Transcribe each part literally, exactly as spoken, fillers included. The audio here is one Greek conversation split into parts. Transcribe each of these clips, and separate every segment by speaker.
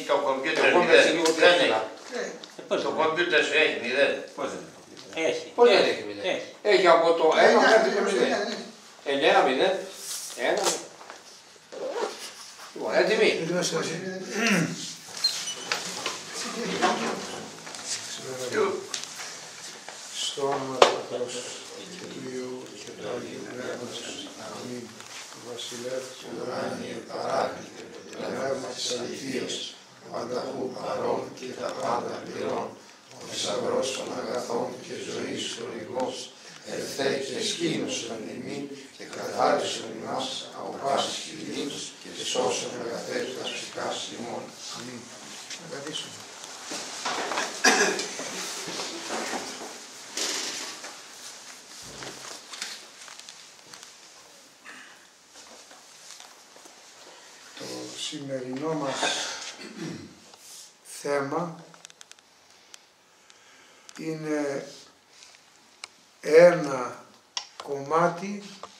Speaker 1: το κομπιούτερ
Speaker 2: Εγώ
Speaker 1: μηδέν.
Speaker 2: λίγο
Speaker 1: Δεν
Speaker 2: πιο
Speaker 1: έχει. Το κομπιούτερ σου έχει μηδέν.
Speaker 3: Πώς δεν
Speaker 4: Έχει.
Speaker 2: Πώς δεν έχει μηδέν.
Speaker 4: Έχει.
Speaker 2: Έχει από το ένα μέχρι το μηδέν. εννέα μηδέν. ένα. Λοιπόν, έτοιμοι.
Speaker 5: Στο όνομα του Πατρός και του Υιού και του Αγίου Πνεύματος. Αμήν. Του Βασιλεύου του ουράνιου παράκλητε, πνεύμα της αληθείας, πανταχού παρών και τα πάντα πληρών, ο θησαυρός των αγαθών και ζωής χορηγός, ελθέ και σκήνωσον ημίν και καθάρισον ημάς από πάσης κυλίνης και σώσον αγαθές τα ψυχάς ημών. Αμήν. Να καθίσουμε. Το σημερινό μας θέμα είναι ένα κομμάτι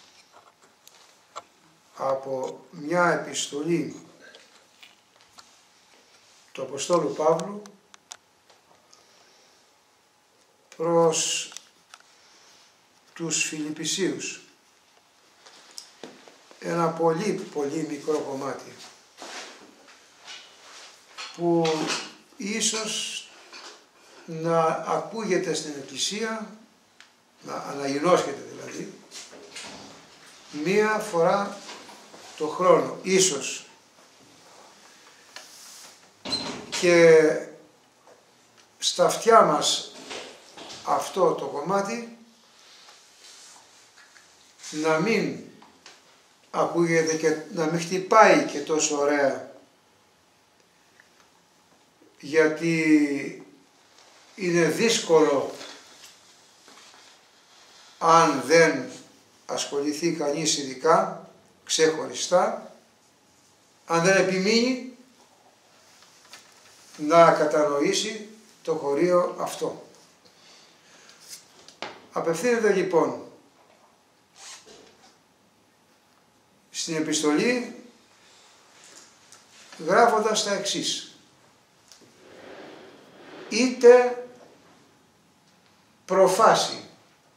Speaker 5: από μια επιστολή του Αποστόλου Παύλου προς τους Φιλιππισίους. Ένα πολύ πολύ μικρό κομμάτι που ίσως να ακούγεται στην Εκκλησία, να αναγινώσκεται δηλαδή, μία φορά το χρόνο, ίσως. Και στα αυτιά μας αυτό το κομμάτι να μην ακούγεται και να μην χτυπάει και τόσο ωραία, γιατί είναι δύσκολο αν δεν ασχοληθεί κανείς ειδικά, ξεχωριστά, αν δεν επιμείνει να κατανοήσει το χωρίο αυτό. Απευθύνεται λοιπόν στην επιστολή γράφοντας τα εξής: είτε προφάση,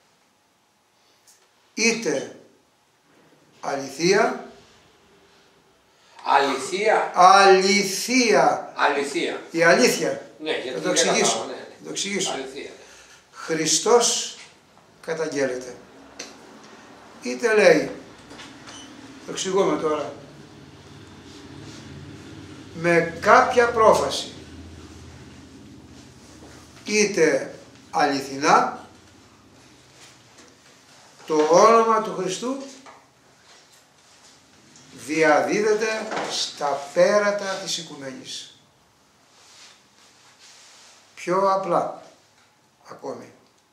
Speaker 5: είτε αληθεία,
Speaker 2: Αληθεία.
Speaker 5: αληθεία,
Speaker 2: Αληθεία.
Speaker 5: η αλήθεια,
Speaker 2: Ναι, γιατί
Speaker 5: θα το
Speaker 2: δεν
Speaker 5: εξηγήσω,
Speaker 2: κατάλαβα, ναι, ναι.
Speaker 5: θα το εξηγήσω.
Speaker 2: Αληθεία.
Speaker 5: Χριστός καταγγέλλεται. Είτε λέει, το εξηγούμε τώρα, με κάποια πρόφαση, είτε αληθινά, το όνομα του Χριστού διαδίδεται στα πέρατα της οικουμένης. Πιο απλά ακόμη,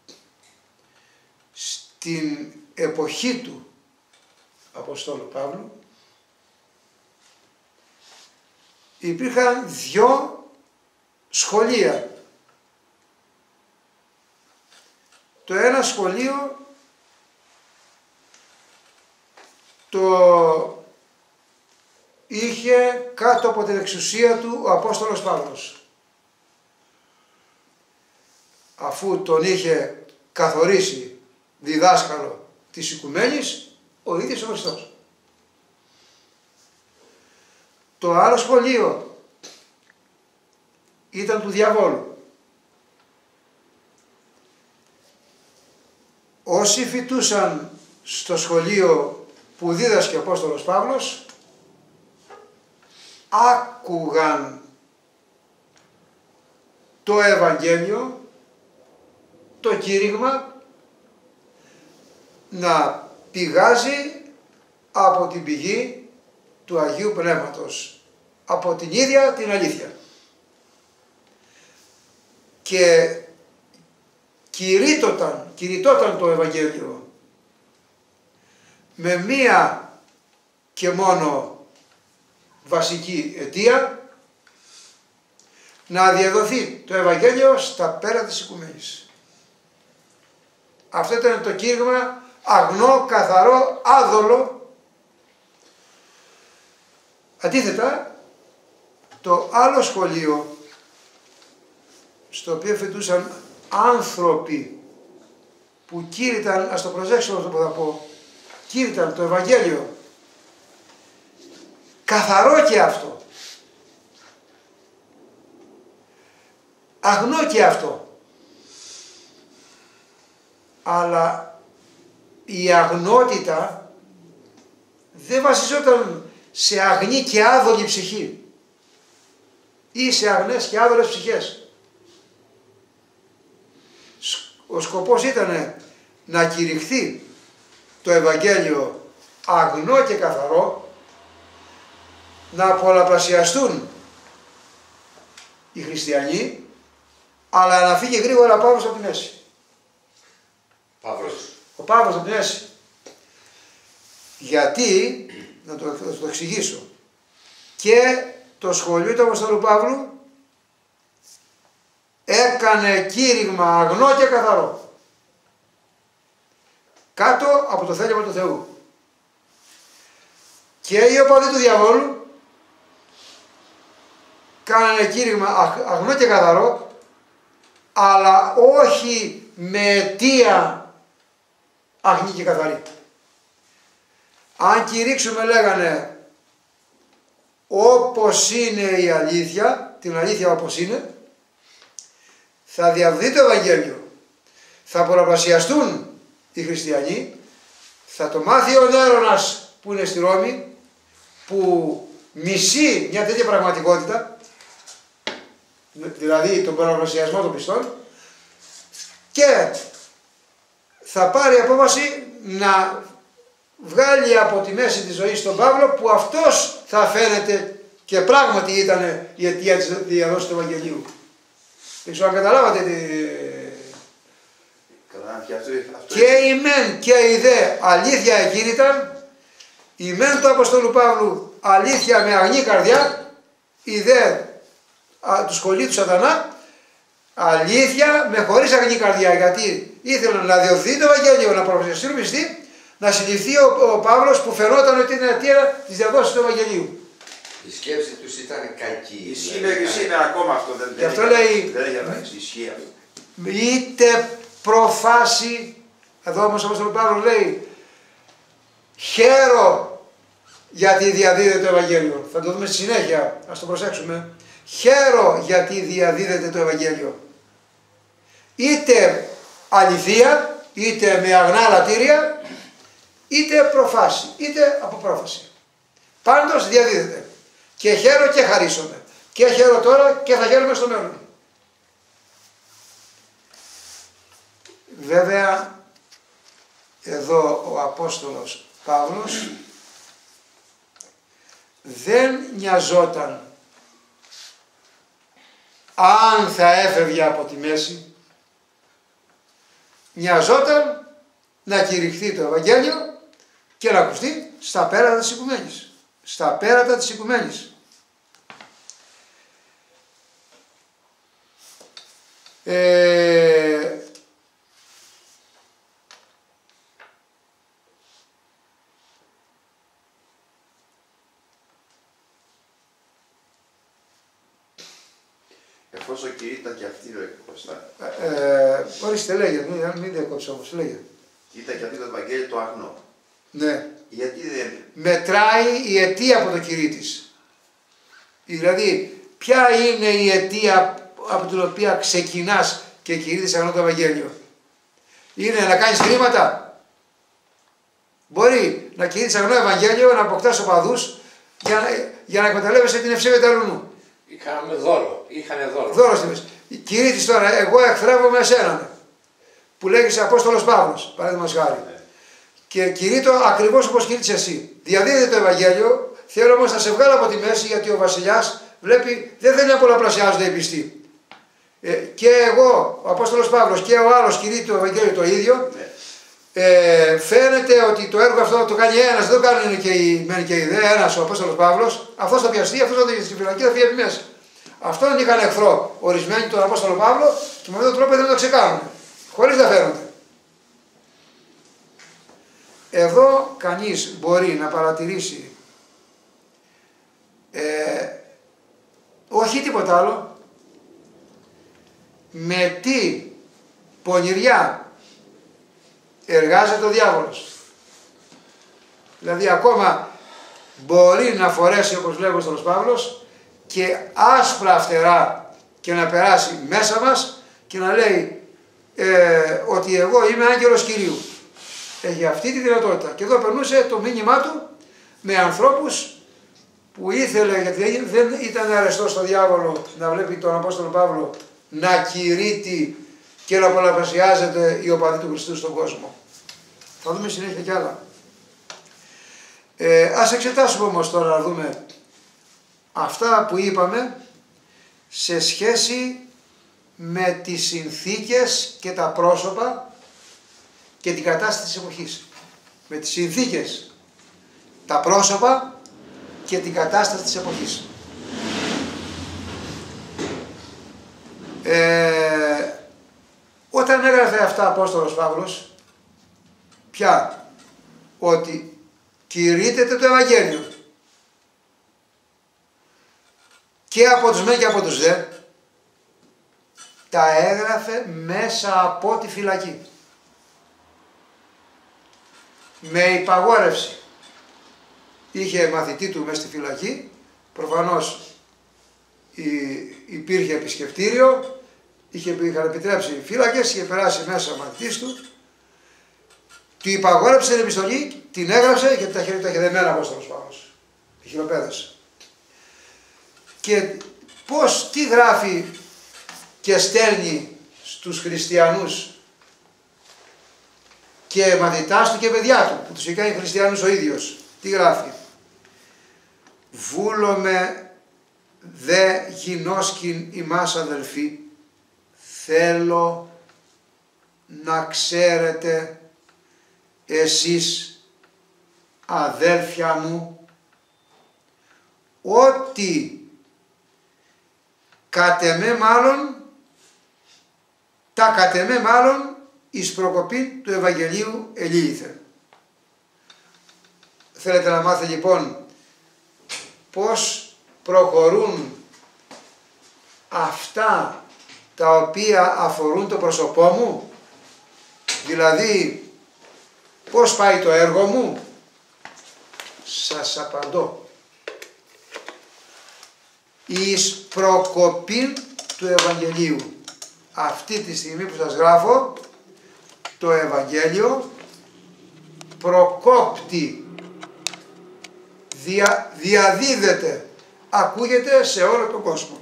Speaker 5: στην εποχή του Αποστόλου Παύλου υπήρχαν δυο σχολεία. Το ένα σχολείο το είχε κάτω από την εξουσία του ο Απόστολος Παύλος. Αφού τον είχε καθορίσει διδάσκαλο της οικουμένης ο ίδιος ο Χριστός. Το άλλο σχολείο ήταν του διαβόλου. Όσοι φοιτούσαν στο σχολείο που δίδασκε ο Απόστολος Παύλος άκουγαν το Ευαγγέλιο, το κήρυγμα να πηγάζει από την πηγή του Αγίου Πνεύματος, από την ίδια την αλήθεια. Και κηρύττωταν, κηρυτόταν το Ευαγγέλιο με μία και μόνο βασική αιτία, να διαδοθεί το Ευαγγέλιο στα πέρα της οικουμένης. Αυτό ήταν το κήρυγμα αγνό, καθαρό, άδολο. Αντίθετα, το άλλο σχολείο, στο οποίο φοιτούσαν άνθρωποι που κήρυταν, ας το προσέξω αυτό που θα πω, κήρυταν το Ευαγγέλιο, καθαρό και αυτό, αγνό και αυτό, αλλά η αγνότητα δεν βασιζόταν σε αγνή και άδολη ψυχή ή σε αγνές και άδολες ψυχές. Ο σκοπός ήταν να κηρυχθεί το Ευαγγέλιο αγνό και καθαρό, να πολλαπλασιαστούν οι χριστιανοί, αλλά να φύγει γρήγορα ο Παύλος από τη μέση.
Speaker 1: Παύλος.
Speaker 5: Ο Παύλος από τη μέση. Γιατί, να το, να το εξηγήσω, και το σχολείο του Αποστόλου Παύλου έκανε κήρυγμα αγνό και καθαρό, κάτω από το θέλημα του Θεού. Και οι οπαδοί του διαβόλου κάνανε κήρυγμα αγνό και καθαρό, αλλά όχι με αιτία αγνή και καθαρή. Αν κηρύξουμε, λέγανε, όπως είναι η αλήθεια, την αλήθεια όπως είναι, θα διαδοθεί το Ευαγγέλιο, θα πολλαπλασιαστούν οι χριστιανοί, θα το μάθει ο Νέρονας που είναι στη Ρώμη, που μισεί μια τέτοια πραγματικότητα, δηλαδή τον πολλαπλασιασμό των πιστών, και θα πάρει απόφαση να βγάλει από τη μέση της ζωής τον Παύλο, που αυτός θα φαίνεται και πράγματι ήταν η αιτία της διαδόσης του Ευαγγελίου. Δεν ξέρω αν καταλάβατε τι...
Speaker 3: Και, αυτό, αυτό
Speaker 5: και η μεν και η δε αλήθεια εκείνη ήταν, η μεν του Αποστόλου Παύλου αλήθεια με αγνή καρδιά, η δε α, του σχολείου του σατανά αλήθεια με χωρίς αγνή καρδιά, γιατί ήθελαν να διωθεί το Ευαγγέλιο, να προφασιστούν πιστοί, να συλληφθεί ο, ο Παύλος που φαινόταν ότι είναι αιτία της διαδόσης του Ευαγγελίου.
Speaker 1: Η σκέψη τους ήταν κακή.
Speaker 3: Ισχύει μέχρι σήμερα ακόμα αυτό. Δεν,
Speaker 5: και αυτό λέει,
Speaker 3: δεν έχει αλλάξει. Ισχύει αυτό.
Speaker 5: Είτε προφάσει, εδώ όμως όπως ο Παύλος λέει, χαίρο γιατί διαδίδεται το Ευαγγέλιο. Θα το δούμε στη συνέχεια, ας το προσέξουμε. Χαίρο γιατί διαδίδεται το Ευαγγέλιο. Είτε αληθεία, είτε με αγνά λατήρια, είτε προφάση, είτε από πρόφαση. Πάντως διαδίδεται. Και χαίρο και χαρίσομαι. Και χαίρο τώρα και θα χαίρομαι στο μέλλον. Βέβαια, εδώ ο Απόστολος Παύλος δεν νοιαζόταν αν θα έφευγε από τη μέση, νοιαζόταν να κηρυχθεί το Ευαγγέλιο και να ακουστεί στα πέρατα της οικουμένης. Στα πέρατα της οικουμένης. Ε,
Speaker 3: Εφόσον κηρύτταν και αυτή το εκποστά.
Speaker 5: Ε, ορίστε, λέγε, μην, μην διακόψω όμως, λέγε.
Speaker 3: Ήταν και αυτή το Ευαγγέλιο το αγνό.
Speaker 5: Ναι.
Speaker 3: Γιατί δεν...
Speaker 5: Μετράει η αιτία από το κηρύτης. Δηλαδή, ποια είναι η αιτία από την οποία ξεκινάς και κηρύττεις αγνό το Ευαγγέλιο. Είναι να κάνεις χρήματα. Μπορεί να κηρύττεις αγνό Ευαγγέλιο, να αποκτάς οπαδούς για να, για να εκμεταλλεύεσαι την ευσέβεια του αλλού.
Speaker 1: Είχαμε δώρο, είχανε δώρο.
Speaker 5: Δώρο στη μέση. Κηρύττης τώρα, εγώ εχθρεύομαι εσέναν, που λέγεσαι Απόστολος Παύλος, παράδειγμα χάρη.
Speaker 3: Ναι.
Speaker 5: Και κηρύττω ακριβώς όπως κηρύττεις εσύ. Διαδίδεται το Ευαγγέλιο, θέλω όμως να σε βγάλω από τη μέση, γιατί ο βασιλιάς βλέπει, δεν θέλει να πολλαπλασιάζονται οι πιστοί. Ε, και εγώ, ο Απόστολος Παύλος και ο άλλος κηρύττει το Ευαγγέλιο το ίδιο.
Speaker 3: Ναι.
Speaker 5: Ε, φαίνεται ότι το έργο αυτό το κάνει ένας, δεν το κάνουν και οι μεν και οι δε, ένας ο Απόστολος Παύλος, αυτός θα πιαστεί, αυτός θα δει στη φυλακή, θα φύγει από μέσα. Αυτόν είχαν εχθρό ορισμένοι τον Απόστολο Παύλο και με αυτόν τον τρόπο δεν το ξεκάνουν, χωρίς να φαίνονται. Εδώ κανείς μπορεί να παρατηρήσει ε, όχι τίποτα άλλο, με τι πονηριά εργάζεται ο διάβολος. Δηλαδή ακόμα μπορεί να φορέσει, όπως λέει ο Απόστολος Παύλος, και άσπρα φτερά και να περάσει μέσα μας και να λέει ε, ότι εγώ είμαι άγγελος Κυρίου. Έχει αυτή τη δυνατότητα. Και εδώ περνούσε το μήνυμά του με ανθρώπους που ήθελε, γιατί δεν ήταν αρεστό στο διάβολο να βλέπει τον Απόστολο Παύλο να κηρύττει και να πολλαπλασιάζεται η οπαδή του Χριστού στον κόσμο. Θα δούμε συνέχεια κι άλλα. Ε, ας εξετάσουμε όμως τώρα να δούμε αυτά που είπαμε σε σχέση με τις συνθήκες και τα πρόσωπα και την κατάσταση της εποχής. Με τις συνθήκες, τα πρόσωπα και την κατάσταση της εποχής. Ε, όταν έγραφε αυτά ο Απόστολος Παύλος, πια ότι κηρύττεται το Ευαγγέλιο και από τους μεν και από τους δε, τα έγραφε μέσα από τη φυλακή. Με υπαγόρευση. Είχε μαθητή του μέσα στη φυλακή, προφανώς υπήρχε επισκεπτήριο, είχε, είχαν επιτρέψει οι φύλακες, είχε περάσει μέσα ο μαθητής του, του υπαγόρευσε την επιστολή, την έγραψε γιατί τα χέρια τα είχε δεμένα ο Απόστολος Παύλος. Οι χειροπέδες. Και πώς, τι γράφει και στέλνει στους χριστιανούς και μαθητάς του και παιδιά του, που τους είχε κάνει χριστιανούς ο ίδιος. Τι γράφει? Βούλομαι δε γινώσκην ημάς αδελφοί, θέλω να ξέρετε εσείς αδέλφια μου ότι κατ' εμέ μάλλον, τα κατ' εμέ μάλλον εις προκοπή του Ευαγγελίου ελήηθε. Θέλετε να μάθετε λοιπόν πώς προχωρούν αυτά τα οποία αφορούν το πρόσωπό μου, δηλαδή πώς πάει το έργο μου? Σας απαντώ. Εις προκοπή του Ευαγγελίου. Αυτή τη στιγμή που σας γράφω, το Ευαγγέλιο προκόπτει, δια, διαδίδεται, ακούγεται σε όλο τον κόσμο.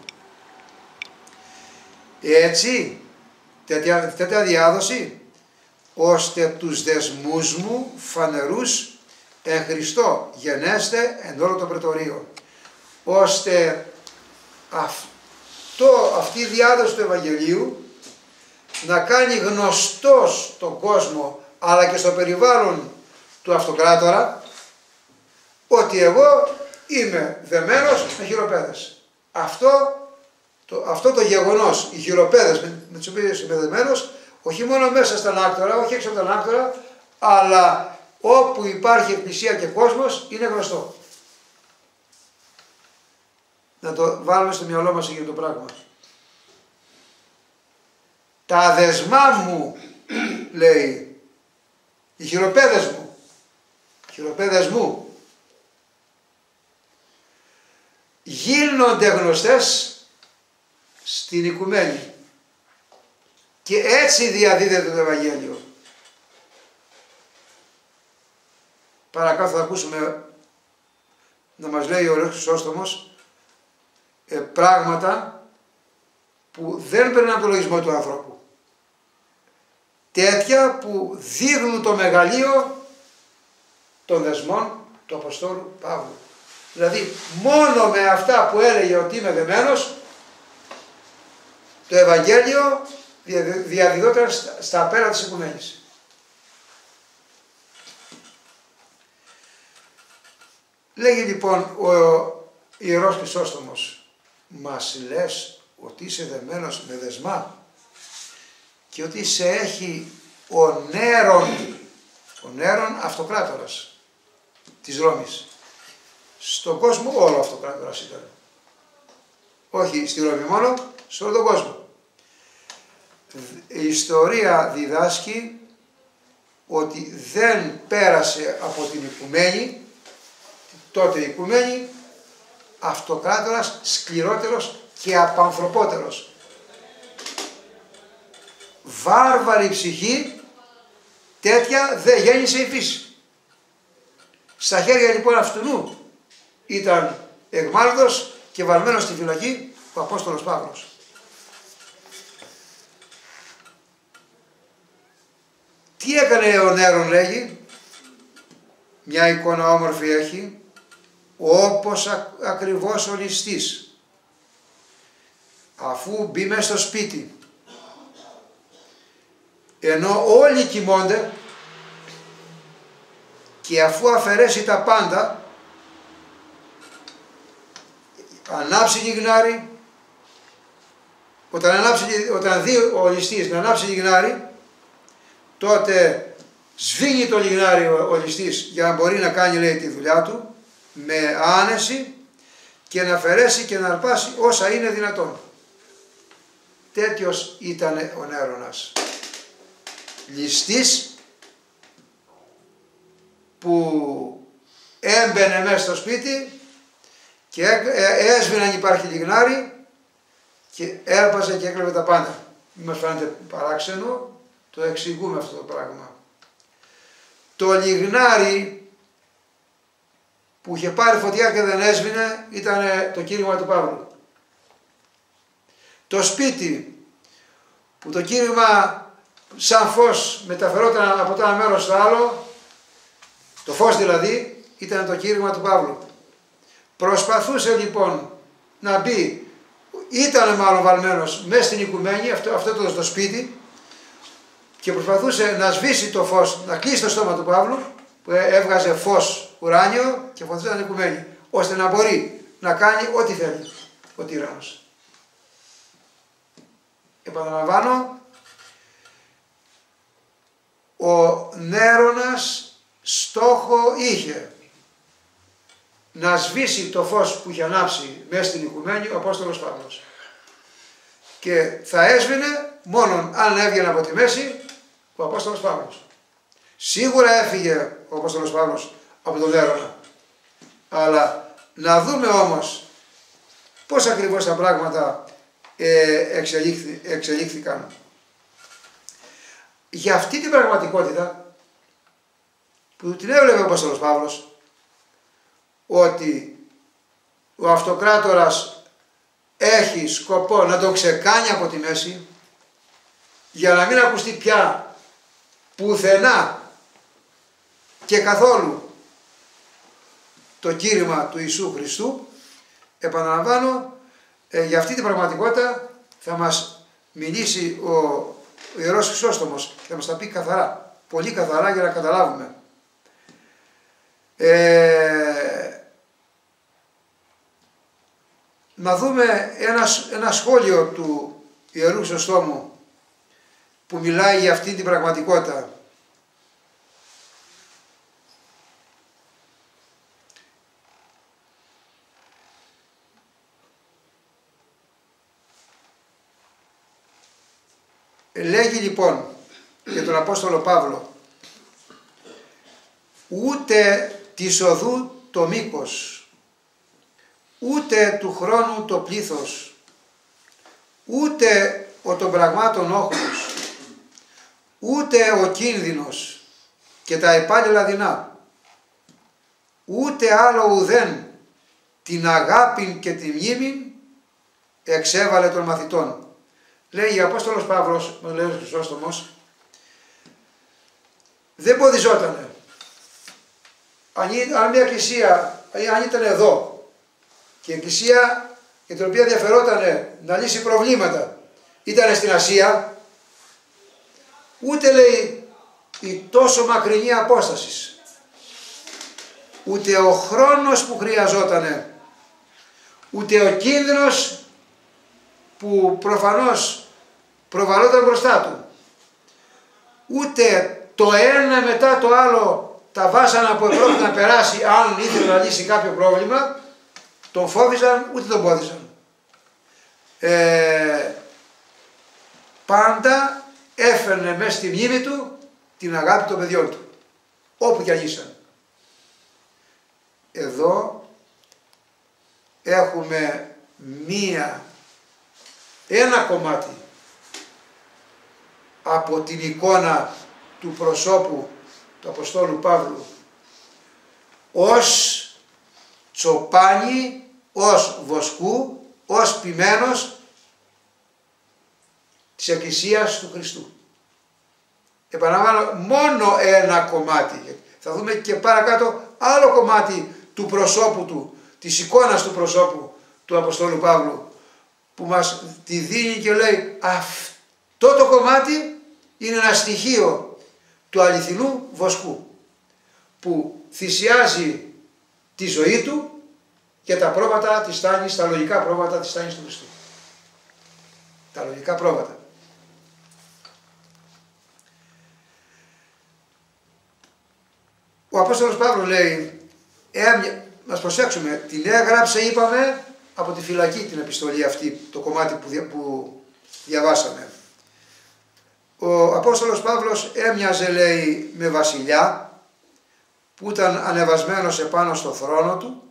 Speaker 5: Έτσι, τέτοια, τέτοια διάδοση, ώστε τους δεσμούς μου φανερούς εν Χριστώ γενέστε εν όλο το πρετορείο. Ώστε αυτό, αυτή η διάδοση του Ευαγγελίου να κάνει γνωστό στον κόσμο αλλά και στο περιβάλλον του αυτοκράτορα ότι εγώ είμαι δεμένος με χειροπέδες. Αυτό το, αυτό το γεγονός, οι χειροπέδες με, με τις οποίες είμαι δεμένος, όχι μόνο μέσα στα ανάκτορα, όχι έξω από τα ανάκτορα, αλλά όπου υπάρχει εκκλησία και κόσμος είναι γνωστό. Να το βάλουμε στο μυαλό μας για το πράγμα. Τα δεσμά μου, λέει, οι χειροπέδες μου, οι χειροπέδες μου, γίνονται γνωστές στην οικουμένη και έτσι διαδίδεται το Ευαγγέλιο. Παρακάτω θα ακούσουμε να μας λέει ο Ωραίος Χρυσόστομος ε, πράγματα που δεν περνάνε το λογισμό του ανθρώπου. Τέτοια που δείχνουν το μεγαλείο των δεσμών του Αποστόλου Παύλου. Δηλαδή μόνο με αυτά που έλεγε ότι είμαι δεμένος, το Ευαγγέλιο διαδιδόταν στα πέρα της οικουμένης. Λέγει λοιπόν ο Ιερός Χρυσόστομος, μας λες ότι είσαι δεμένος με δεσμά και ότι σε έχει ο Νέρον, ο Νέρον αυτοκράτορας της Ρώμης. Στον κόσμο όλο αυτοκράτορας ήταν. όχι στη Ρώμη μόνο, σε όλο τον κόσμο. Η ιστορία διδάσκει ότι δεν πέρασε από την οικουμένη, τότε η οικουμένη, αυτοκράτορας σκληρότερος και απανθρωπότερος. Βάρβαρη ψυχή, τέτοια δεν γέννησε η φύση. Στα χέρια λοιπόν αυτού ήταν εγμάλωτος και βαλμένος στη φυλακή ο Απόστολος Παύλος. Τι έκανε ο Νέρον, λέγει, μια εικόνα όμορφη έχει, όπως α, ακριβώς ο ληστής, αφού μπει μέσα στο σπίτι, ενώ όλοι κοιμώνται, και αφού αφαιρέσει τα πάντα, ανάψει λιγνάρι, όταν, ανάψει, όταν δει ο ληστής να ανάψει λιγνάρι, τότε σβήνει το λιγνάρι ο, ο ληστής για να μπορεί να κάνει, λέει, τη δουλειά του με άνεση και να αφαιρέσει και να αρπάσει όσα είναι δυνατόν. Τέτοιος ήταν ο Νέρονας. Ληστής που έμπαινε μέσα στο σπίτι και έσβηνε αν υπάρχει λιγνάρι και έρπαζε και έκλεβε τα πάντα. Μην μας φαίνεται παράξενο, το εξηγούμε αυτό το πράγμα. Το λιγνάρι που είχε πάρει φωτιά και δεν έσβηνε ήταν το κήρυγμα του Παύλου. Το σπίτι που το κήρυγμα σαν φως μεταφερόταν από το ένα μέρος στο άλλο, το φως δηλαδή, ήταν το κήρυγμα του Παύλου. Προσπαθούσε λοιπόν να μπει, ήταν μάλλον βαλμένος μέσα στην οικουμένη, αυτό, αυτό το, το σπίτι, και προσπαθούσε να σβήσει το φως, να κλείσει το στόμα του Παύλου, που έβγαζε φως ουράνιο και φωτιζόταν οικουμένη, ώστε να μπορεί να κάνει ό,τι θέλει ο τύραννος. Επαναλαμβάνω, ο Νέρονας στόχο είχε να σβήσει το φως που είχε ανάψει μέσα στην οικουμένη ο Απόστολος Παύλος. Και θα έσβηνε μόνο αν έβγαινε από τη μέση ο Απόστολος Παύλος. Σίγουρα έφυγε ο Απόστολος Παύλος από τον Νέρονα. Αλλά να δούμε όμως πώς ακριβώς τα πράγματα ε, εξελίχθη, εξελίχθηκαν. Για αυτή την πραγματικότητα που την έβλεπε ο Απόστολος Παύλος, ότι ο αυτοκράτορας έχει σκοπό να τον ξεκάνει από τη μέση για να μην ακουστεί πια πουθενά και καθόλου το κήρυγμα του Ιησού Χριστού, επαναλαμβάνω, ε, για αυτή την πραγματικότητα θα μας μιλήσει ο, ο Ιερός Χρυσόστομος και θα μας τα πει καθαρά, πολύ καθαρά για να καταλάβουμε. Ε, να δούμε ένα, ένα σχόλιο του Ιερού Χρυσοστόμου που μιλάει για αυτή την πραγματικότητα. Λέγει λοιπόν για τον Απόστολο Παύλο, ούτε της οδού το μήκος, ούτε του χρόνου το πλήθος, ούτε ο των πραγμάτων όχλος, ούτε ο κίνδυνος και τα υπάλληλα δεινά, ούτε άλλο ουδέν την αγάπη και τη μνήμη εξέβαλε των μαθητών. Λέει ο Απόστολος Παύλος, ο λέει ο Χρυσόστομος, δεν ποδιζότανε. Αν, αν μια εκκλησία, αν ήταν εδώ και η εκκλησία για την οποία διαφερόταν να λύσει προβλήματα ήταν στην Ασία, ούτε λέει η τόσο μακρινή απόσταση, ούτε ο χρόνος που χρειαζότανε, ούτε ο κίνδυνος που προφανώς προβαλόταν μπροστά του, ούτε το ένα μετά το άλλο τα βάσανα που επρόκειται να περάσει αν ήθελε να λύσει κάποιο πρόβλημα, τον φόβιζαν ούτε τον πόδιζαν. ε, πάντα έφερνε μέσα στη μνήμη του την αγάπη των παιδιών του, όπου κι αν ήσαν. Εδώ έχουμε μία, ένα κομμάτι από την εικόνα του προσώπου του Αποστόλου Παύλου ως τσοπάνι, ως βοσκού, ως ποιμένος της Εκκλησίας του Χριστού. Επαναλαμβάνω, μόνο ένα κομμάτι. Θα δούμε και παρακάτω άλλο κομμάτι του προσώπου του, της εικόνας του προσώπου του Αποστόλου Παύλου, που μας τη δίνει και λέει αυτό το κομμάτι είναι ένα στοιχείο του αληθινού βοσκού, που θυσιάζει τη ζωή του για τα πρόβατα της στάνης, τα λογικά πρόβατα της στάνης του Χριστού. Τα λογικά πρόβατα. Ο Απόστολος Παύλος λέει, ε, μας προσέξουμε, την έγραψε, είπαμε, από τη φυλακή την επιστολή αυτή, το κομμάτι που, δια, που διαβάσαμε. Ο Απόστολος Παύλος έμοιαζε, λέει, με βασιλιά που ήταν ανεβασμένος επάνω στο θρόνο του,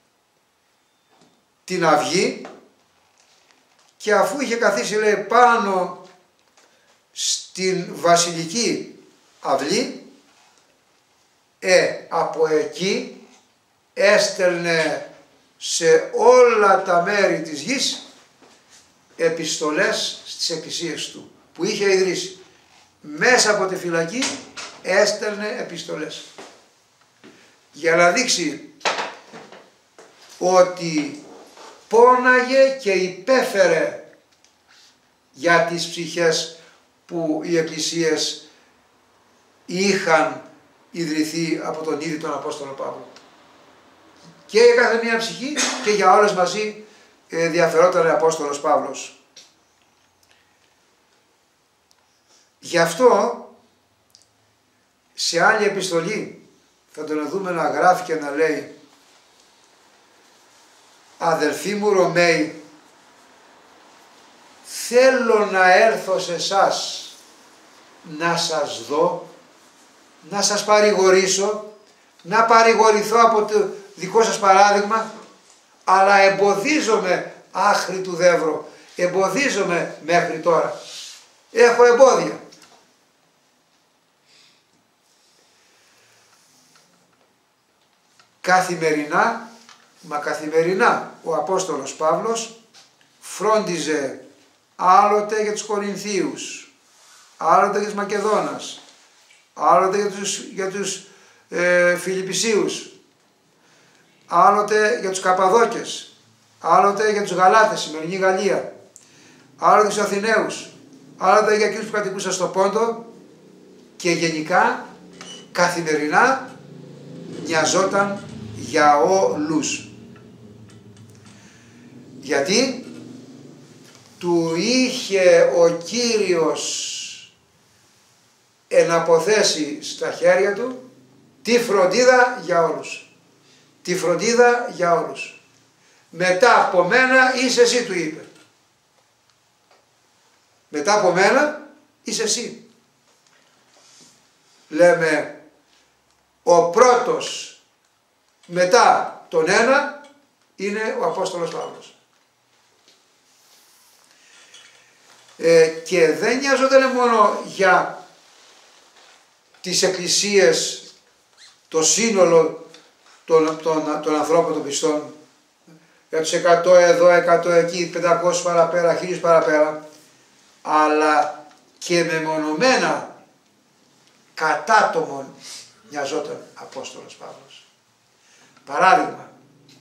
Speaker 5: την αυγή, και αφού είχε καθίσει, λέει, πάνω στην βασιλική αυλή, ε, από εκεί έστελνε σε όλα τα μέρη της γης επιστολές στις εκκλησίες του που είχε ιδρύσει. Μέσα από τη φυλακή έστελνε επιστολές για να δείξει ότι πόναγε και υπέφερε για τις ψυχές που οι εκκλησίες είχαν ιδρυθεί από τον ίδιο τον Απόστολο Παύλο. Και για κάθε μία ψυχή και για όλες μαζί ενδιαφερόταν ο Απόστολος Παύλος. Γι' αυτό σε άλλη επιστολή θα τον δούμε να γράφει και να λέει, αδελφοί μου Ρωμαίοι, θέλω να έρθω σε εσάς να σας δω, να σας παρηγορήσω, να παρηγορηθώ από το δικό σας παράδειγμα, αλλά εμποδίζομαι άχρη του δεύρο, εμποδίζομαι μέχρι τώρα, έχω εμπόδια. Καθημερινά, μα καθημερινά ο Απόστολος Παύλος φρόντιζε άλλοτε για τους Κορινθίους, άλλοτε για τους Μακεδόνας, άλλοτε για τους, για τους ε, Φιλιππισίους, άλλοτε για τους Καπαδόκες, άλλοτε για τους Γαλάτες, σημερινή Γαλλία, άλλοτε για τους Αθηναίους, άλλοτε για εκείνους που κατοικούσαν στο Πόντο, και γενικά καθημερινά νοιαζόταν για όλους. Γιατί του είχε ο Κύριος εναποθέσει στα χέρια του τη φροντίδα για όλους. Τη φροντίδα για όλους. Μετά από μένα είσαι εσύ, του είπε. Μετά από μένα είσαι εσύ. Λέμε, ο πρώτος μετά τον ένα είναι ο Απόστολος Παύλος. Ε, και δεν νοιάζονταν μόνο για τις εκκλησίες, το σύνολο των, των, των ανθρώπων των πιστών, για τους εκατό εδώ, εκατό εκεί, πεντακόσιους παραπέρα, χίλιους παραπέρα, αλλά και μεμονωμένα κατάτομον νοιαζόταν Απόστολος Παύλος. Παράδειγμα,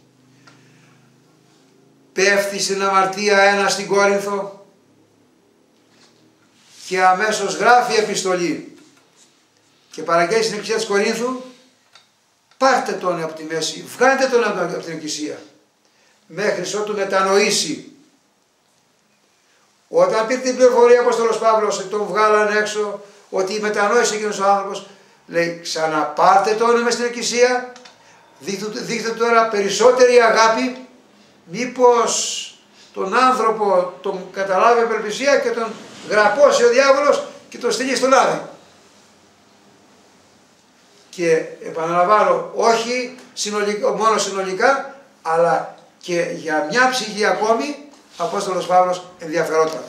Speaker 5: πέφτει στην αμαρτία ένα στην Κόρινθο και αμέσως γράφει επιστολή και παραγγέλει στην εκκλησία της Κορίνθου, πάρτε τον από τη μέση, βγάλτε τον από την εκκλησία, μέχρι ότου μετανοήσει. Όταν πήρε την πληροφορία ο Απόστολος Παύλος, τον βγάλανε έξω, ότι μετανόησε εκείνος ο άνθρωπος, λέει, ξαναπάρτε τον μες στην εκκλησία, δείχτε τώρα περισσότερη αγάπη, μήπως τον άνθρωπο τον καταλάβει απελπισία και τον γραπώσει ο διάβολος και τον στείλει στο λάδι. Και επαναλαμβάνω, όχι συνολικά, μόνο συνολικά, αλλά και για μια ψυχή ακόμη, ο Απόστολος Παύλος ενδιαφερόταν.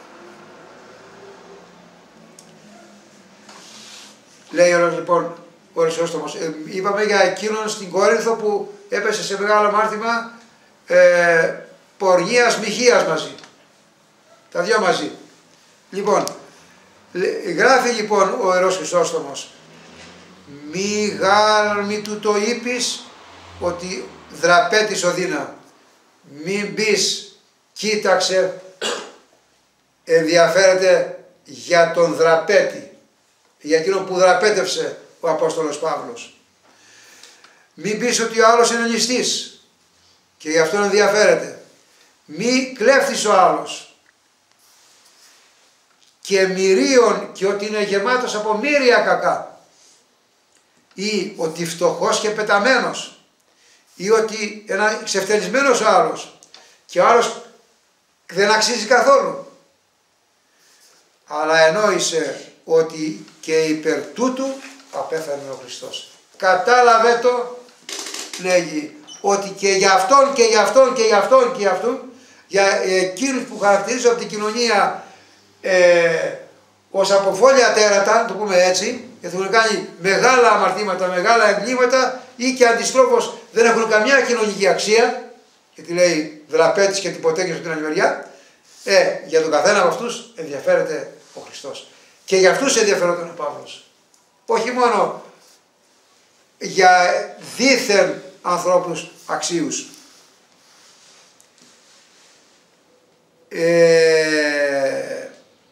Speaker 5: Λέει λοιπόν ο Χρυσόστομος, ε, είπαμε για εκείνον στην Κόρινθο που έπεσε σε μεγάλο αμάρτημα ε, ποργίας μοιχείας μαζί. Τα δυο μαζί. Λοιπόν, γράφει λοιπόν ο Ιερός Χρυσόστομος, μη γάρ μη του το είπεις ότι δραπέτης οδύνα, μην πεις κοίταξε, ενδιαφέρεται για τον δραπέτη, για εκείνον που δραπέτευσε ο Απόστολος Παύλος. Μην πεις ότι ο άλλος είναι ληστής και γι' αυτό ενδιαφέρεται. Μη κλέφτης ο άλλος και μυρίων και ότι είναι γεμάτος από μύρια κακά, ή ότι φτωχός και πεταμένος, ή ότι ένα ξεφτελισμένος ο άλλος και ο άλλος δεν αξίζει καθόλου. Αλλά εννοήσε ότι και υπέρ τούτου απέθανε ο Χριστός. Κατάλαβε το, λέγει, ότι και για αυτόν και για αυτόν και για αυτόν και για αυτόν, για εκείνους που χαρακτηρίζονται από την κοινωνία ε, ως αποφόλια τέρατα, το πούμε έτσι, και έχουν κάνει μεγάλα αμαρτήματα, μεγάλα εγκλήματα, ή και αντιστρόφως δεν έχουν καμιά κοινωνική αξία, γιατί λέει δραπέτης και τυποτέκης από την άλλη μεριά, ε, για τον καθένα από αυτούς ενδιαφέρεται ο Χριστός. Και για αυτούς ενδιαφερόταν ο Παύλος. Όχι μόνο για δίθεν ανθρώπους αξίους. Ε,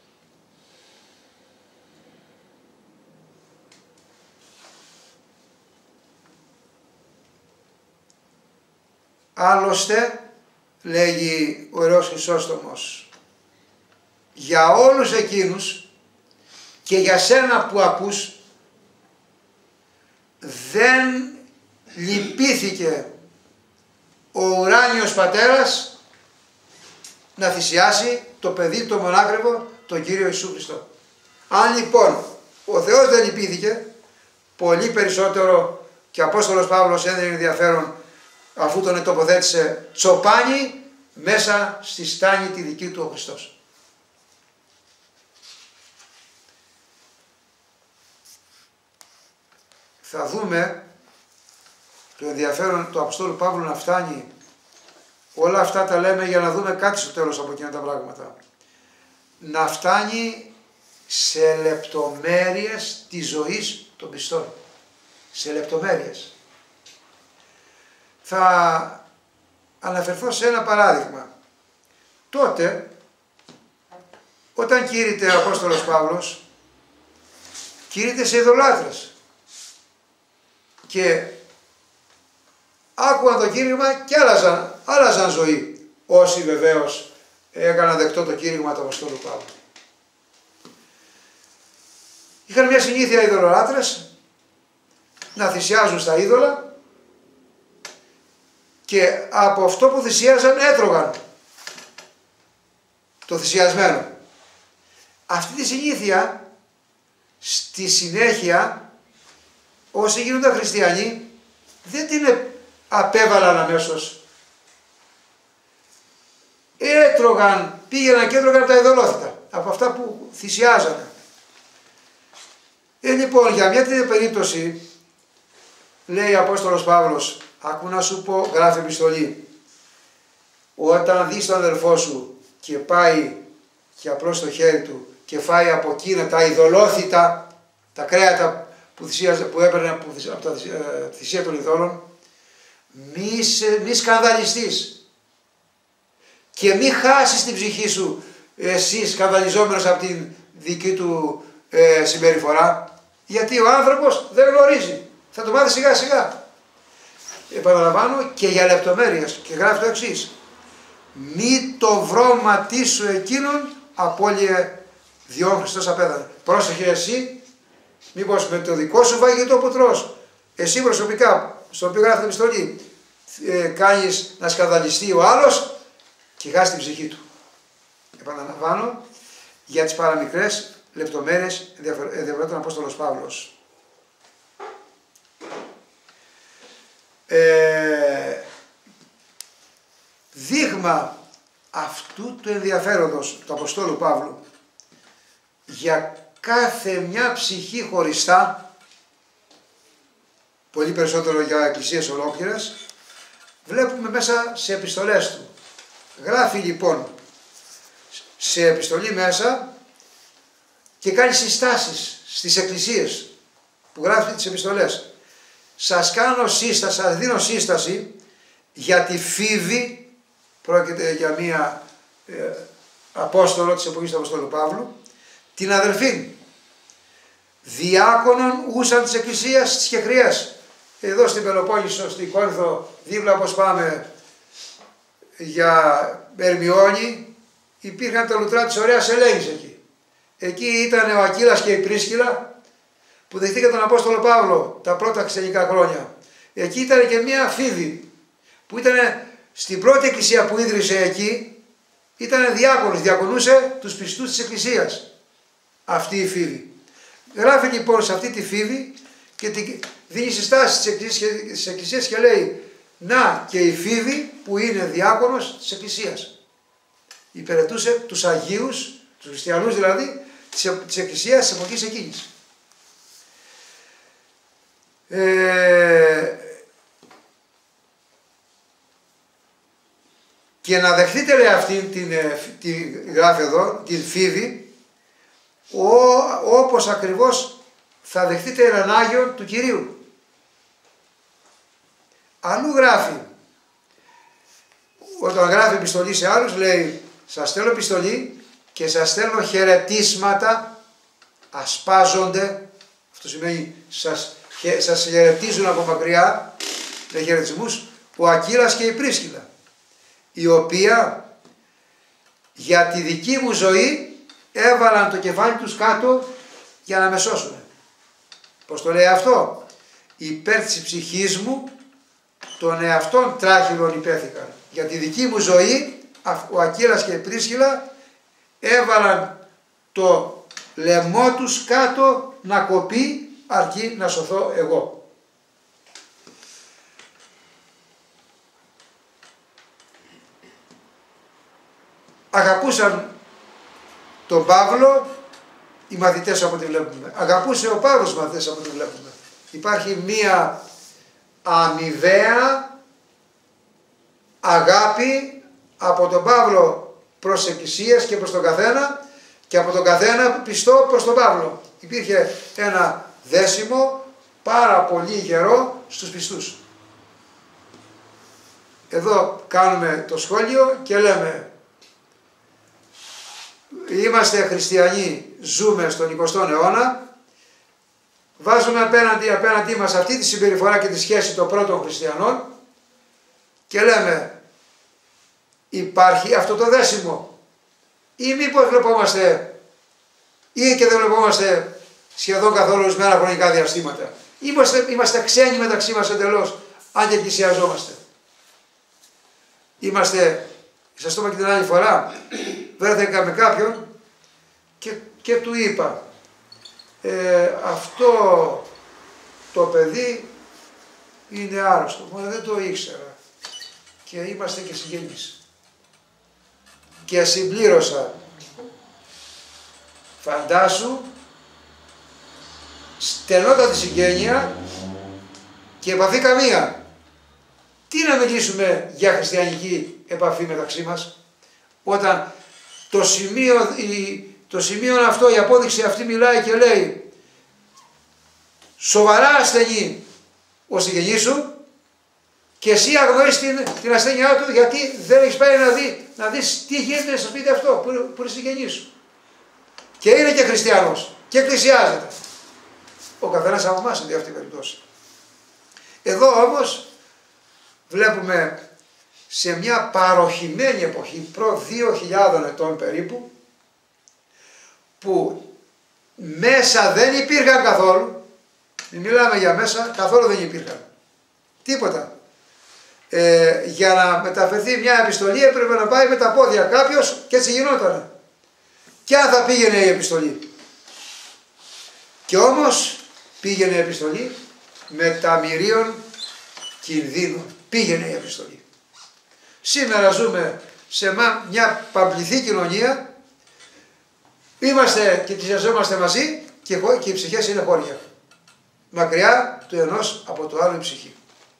Speaker 5: άλλωστε, λέγει ο Ιερός Χρυσόστομος, για όλους εκείνους και για σένα που ακούς δεν λυπήθηκε ο ουράνιος πατέρας να θυσιάσει το παιδί το μονάκριβο, τον Κύριο Ιησού Χριστό. Αν λοιπόν ο Θεός δεν λυπήθηκε, πολύ περισσότερο και ο Απόστολος Παύλος έδινε ενδιαφέρον αφού τον τοποθέτησε τσοπάνι μέσα στη στάνη τη δική του ο Χριστός. Θα δούμε το ενδιαφέρον του Αποστόλου Παύλου να φτάνει. Όλα αυτά τα λέμε για να δούμε κάτι στο τέλος από εκείνα τα πράγματα. Να φτάνει σε λεπτομέρειες της ζωής των πιστών. Σε λεπτομέρειες. Θα αναφερθώ σε ένα παράδειγμα. Τότε, όταν κήρυτε ο Απόστολος Παύλος, κήρυτε σε ειδωλάτρες. Και άκουγαν το κήρυγμα και άλλαζαν, άλλαζαν ζωή. Όσοι βεβαίως έκαναν δεκτό το κήρυγμα του Αποστόλου Παύλου. Είχαν μια συνήθεια οι ειδωλολάτρες να θυσιάζουν στα είδωλα και από αυτό που θυσίαζαν έτρωγαν το θυσιασμένο. Αυτή τη συνήθεια στη συνέχεια όσοι γίνονταν χριστιανοί δεν την απέβαλαν αμέσως. Έτρωγαν, πήγαιναν και έτρωγαν τα ειδωλόθητα από αυτά που θυσιάζανε. Ε, λοιπόν, για μια τέτοια περίπτωση λέει ο Απόστολος Παύλος, άκου να σου πω, γράφει επιστολή, όταν δεις τον αδελφό σου και πάει και απλώς το χέρι του και φάει από εκείνα τα ειδωλόθητα, τα κρέατα που, θυσίαζε, που έπαιρνε από τα θυσία των ειδόλων, μη, σε, μη σκανδαλιστείς και μη χάσεις την ψυχή σου εσύ σκανδαλιζόμενος από την δική του ε, συμπεριφορά, γιατί ο άνθρωπος δεν γνωρίζει, θα το μάθει σιγά σιγά. Επαναλαμβάνω και για λεπτομέρειες και γράφει το εξής, μη το βρώματί σου εκείνον απώλειε διόν Χριστός απέδανε. Πρόσεχε εσύ, μήπως με το δικό σου φαγητό που τρως, εσύ προσωπικά, στο οποίο γράφει την επιστολή, ε, κάνεις να σκανδαλιστεί ο άλλος και χάσει την ψυχή του. Επαναλαμβάνω, για τις παραμικρές λεπτομέρειες ενδιαφερόταν ο Απόστολος Παύλος. Ε, δείγμα αυτού του ενδιαφέροντος του Αποστόλου Παύλου για κάθε μια ψυχή χωριστά, πολύ περισσότερο για εκκλησίες ολόκληρες, βλέπουμε μέσα σε επιστολές του. Γράφει λοιπόν σε επιστολή μέσα και κάνει συστάσεις στις εκκλησίες που γράφει τις επιστολές. Σας κάνω σύσταση, σας δίνω σύσταση για τη Φίβη, πρόκειται για μία ε, απόστολο της εποχής του Αποστόλου Παύλου, την αδελφή, διάκονον ούσαν της εκκλησίας της Κεχριές. Εδώ στην Πελοπόννησο, στην Κόρινθο, δίπλα όπως πάμε για Ερμιόνη, υπήρχαν τα λουτρά της ωραίας Ελένης εκεί. Εκεί ήταν ο Ακύλας και η Πρίσκυλα που δεχτήκαν τον Απόστολο Παύλο τα πρώτα χριστιανικά χρόνια. Εκεί ήταν και μία Φίβη που ήταν στην πρώτη εκκλησία που ίδρυσε εκεί, ήταν διάκονος, διακονούσε τους πιστούς της εκκλησίας. Αυτή η Φίβη. Γράφει λοιπόν σε αυτή τη Φίβη και δίνει συστάσεις της εκκλησίας και λέει, να και η Φίβη που είναι διάκονος της εκκλησίας. Υπηρετούσε τους Αγίους, τους χριστιανούς δηλαδή, της εκκλησίας της εποχής εκείνης. Ε, και να δεχτείτε, λέει, αυτή την, την γράφει εδώ, την Φίβη, ο, όπως ακριβώς θα δεχτείτε έναν Άγιο του Κυρίου. Αλλού γράφει, όταν γράφει επιστολή σε άλλους, λέει, σας στέλνω επιστολή και σας στέλνω χαιρετίσματα, ασπάζονται, αυτό σημαίνει σας, σας χαιρετίζουν από μακριά, λέει χαιρετισμούς, ο Ακύλας και η Πρίσκυλα, η οποία για τη δική μου ζωή έβαλαν το κεφάλι τους κάτω για να με σώσουν. Πώς το λέει αυτό? Υπέρ της ψυχής μου των εαυτών τράχυλων υπέθηκαν. Για τη δική μου ζωή ο Ακύλας και η Πρίσκυλα έβαλαν το λαιμό τους κάτω να κοπεί αρκεί να σωθώ εγώ. Αγαπούσαν τον Παύλο οι μαθητές από ό,τι βλέπουμε. Αγαπούσε ο Παύλος τους μαθητές από ό,τι βλέπουμε. Υπάρχει μία αμοιβαία αγάπη από τον Παύλο προς εκκλησίες και προς τον καθένα και από τον καθένα πιστό προς τον Παύλο. Υπήρχε ένα δέσιμο πάρα πολύ γερό στους πιστούς. Εδώ κάνουμε το σχόλιο και λέμε είμαστε χριστιανοί, ζούμε στον εικοστό αιώνα, βάζουμε απέναντι, απέναντί μας αυτή τη συμπεριφορά και τη σχέση των πρώτων χριστιανών και λέμε υπάρχει αυτό το δέσιμο ή μήπως βλεπόμαστε ή και δεν βλεπόμαστε σχεδόν καθόλου ορισμένα χρονικά διαστήματα. Είμαστε, είμαστε ξένοι μεταξύ μας εντελώς, αν και εκκλησιαζόμαστε. Είμαστε, σας το είπα και την άλλη φορά, βρέθηκα με κάποιον και, και του είπα ε, αυτό το παιδί είναι άρρωστο. Μα δεν το ήξερα και είμαστε και συγγενείς. Και συμπλήρωσα, φαντάσου, στενότατη συγγένεια και επαφή καμία. Τι να μιλήσουμε για χριστιανική επαφή μεταξύ μας, όταν το σημείο, το σημείο αυτό, η απόδειξη αυτή μιλάει και λέει σοβαρά ασθενή ο συγγενής σου και εσύ αγνοείς την, την ασθένειά του γιατί δεν έχεις πάει να, δει, να δεις τι γίνεται στο σπίτι αυτό που, που είναι συγγενής σου. Και είναι και χριστιανός και εκκλησιάζεται. Ο καθένας από εμάς είναι αυτή η περίπτωση. Εδώ όμως βλέπουμε σε μια παροχημένη εποχή, προ δύο χιλιάδων ετών περίπου, που μέσα δεν υπήρχαν καθόλου, μιλάμε για μέσα, καθόλου δεν υπήρχαν. Τίποτα. ε, για να μεταφερθεί μια επιστολή έπρεπε να πάει με τα πόδια κάποιος και έτσι γινότανε. Και αν θα πήγαινε η επιστολή. Και όμως πήγαινε η επιστολή με τα μυρίων κινδύνων. Πήγαινε η επιστολή. Σήμερα ζούμε σε μια παμπληθή κοινωνία, είμαστε και θυσιαζόμαστε μαζί και οι ψυχές είναι χώρια. Μακριά του ενός από το άλλο η ψυχή.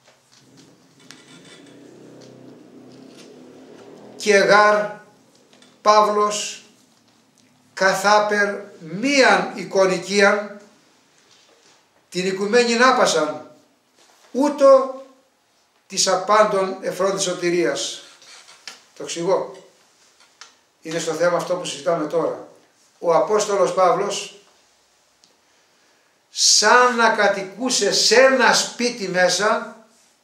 Speaker 5: Και γάρ Παύλος καθάπερ μίαν εικονικίαν την οικουμένην άπασαν ούτω της απάντων εφρών της σωτηρίας. Το εξηγώ. Είναι στο θέμα αυτό που συζητάμε τώρα. Ο Απόστολος Παύλος σαν να κατοικούσε σε ένα σπίτι μέσα,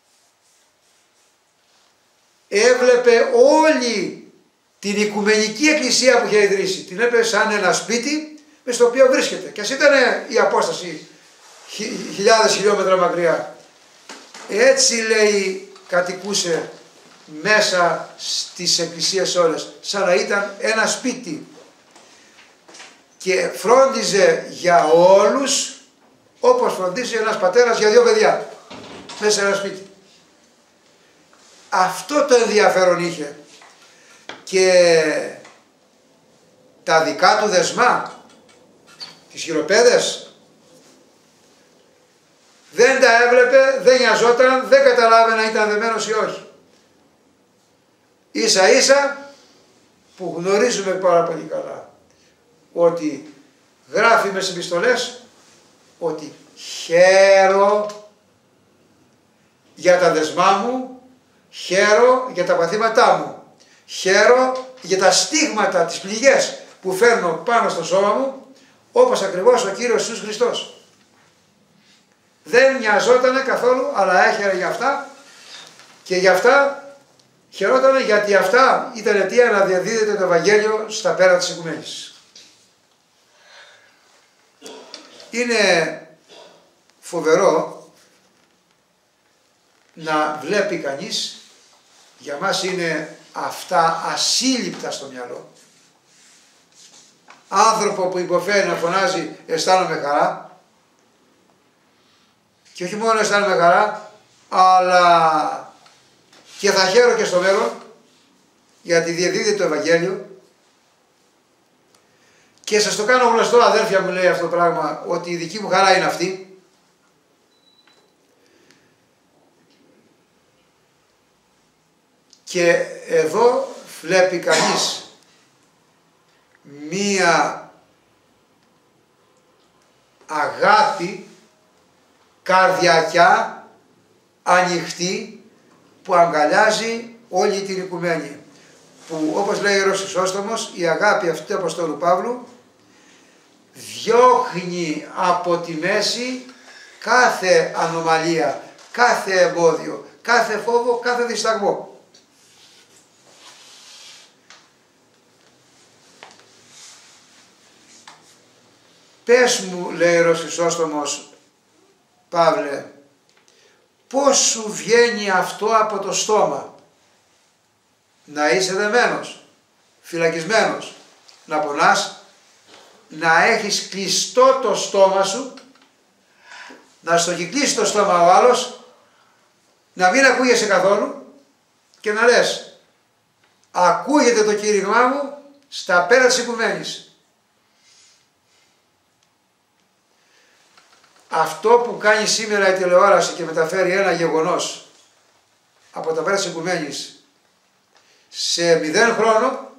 Speaker 5: έβλεπε όλη την Οικουμενική Εκκλησία που είχε ιδρύσει. Την έβλεπε σαν ένα σπίτι μες στο οποίο βρίσκεται. Και ας ήταν η απόσταση χιλιάδες χιλιόμετρα μακριά. Έτσι λέει κατοικούσε μέσα στις εκκλησίες όλες, σαν να ήταν ένα σπίτι. Και φρόντιζε για όλους όπως φροντίζει ένας πατέρας για δύο παιδιά μέσα σε ένα σπίτι. Αυτό το ενδιαφέρον είχε. Και τα δικά του δεσμά, τις χειροπέδες, δεν τα έβλεπε, δεν νοιαζόταν, δεν καταλάβαινε αν ήταν δεμένος ή όχι. Ίσα ίσα που γνωρίζουμε πάρα πολύ καλά ότι γράφει μες επιστολές ότι χαίρο για τα δεσμά μου, χαίρο για τα παθήματά μου, χαίρο για τα στίγματα, τις πληγές που φέρνω πάνω στο σώμα μου, όπως ακριβώς ο Κύριος Ιησούς Χριστός. Δεν νοιαζότανε καθόλου, αλλά έχερε για αυτά και για αυτά χαιρότανε, γιατί αυτά ήταν αιτία να διαδίδεται το Ευαγγέλιο στα πέρα της οικουμένης. Είναι φοβερό να βλέπει κανείς, για μας είναι αυτά ασύλληπτα στο μυαλό, άνθρωπο που υποφέρει να φωνάζει αισθάνομαι χαρά, και όχι μόνο αισθάνομαι χαρά, αλλά και θα χαίρω και στο μέλλον, γιατί διαδίδει το Ευαγγέλιο. Και σας το κάνω γνωστό, αδέρφια μου, λέει αυτό το πράγμα, ότι η δική μου χαρά είναι αυτή. Και εδώ βλέπει κανείς μία αγάπη καρδιακιά, ανοιχτή, που αγκαλιάζει όλη την οικουμένη. Που όπως λέει ο Ιερός Χρυσόστομος, η αγάπη αυτή του Αποστόλου Παύλου διώχνει από τη μέση κάθε ανομαλία, κάθε εμπόδιο, κάθε φόβο, κάθε δισταγμό. Πες μου, λέει ο Ιερός Χρυσόστομος, Παύλε, πώς σου βγαίνει αυτό από το στόμα? Να είσαι δεμένος, φυλακισμένος, να πονάς, να έχεις κλειστό το στόμα σου, να στο έχει κλείσει το στόμα ο άλλος, να μην ακούγεσαι καθόλου και να λες ακούγεται το κήρυγμά μου στα πέρα της οικουμένης. Αυτό που κάνει σήμερα η τηλεόραση και μεταφέρει ένα γεγονός από τα πέρα της οικουμένης σε μηδέν χρόνο,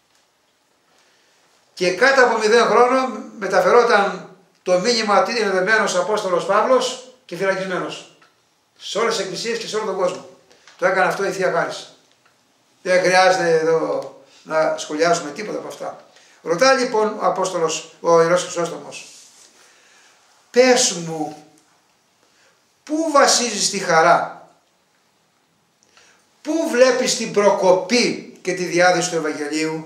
Speaker 5: και κάτω από μηδέν χρόνο μεταφερόταν το μήνυμα ότι είναι δεμένος Απόστολος Παύλος και φυλακισμένος σε όλες τις εκκλησίες και σε όλο τον κόσμο. Το έκανε αυτό η Θεία Χάρις. Δεν χρειάζεται εδώ να σχολιάσουμε τίποτα από αυτά. Ρωτά λοιπόν ο Απόστολος, ο Ιερός Χρυσόστομος, πες μου, πού βασίζεις τη χαρά, πού βλέπεις την προκοπή και τη διάδοση του Ευαγγελίου?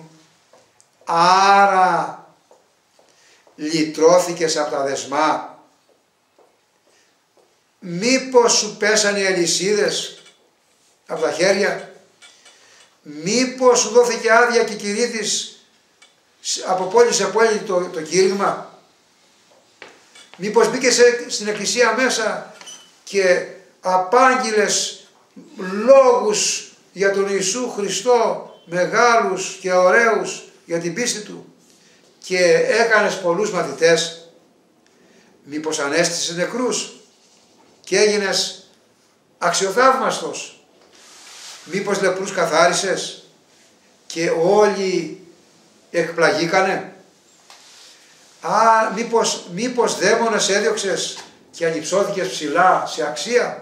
Speaker 5: Άρα λυτρώθηκες από τα δεσμά? Μήπως σου πέσανε οι αλυσίδες? από τα χέρια? Μήπως σου δόθηκε άδεια και κηρύττεις από πόλη σε πόλη το, το κήρυγμα? Μήπως μπήκε στην εκκλησία μέσα και απάγγειλες λόγους για τον Ιησού Χριστό μεγάλους και ωραίους για την πίστη Του και έκανες πολλούς μαθητές? Μήπως ανέστησες νεκρούς και έγινες αξιοθαύμαστος? Μήπως λεπρούς καθάρισες και όλοι εκπλαγήκανε? Α, μήπως, μήπως δαίμονες έδιωξες και ανυψώθηκες ψηλά σε αξία?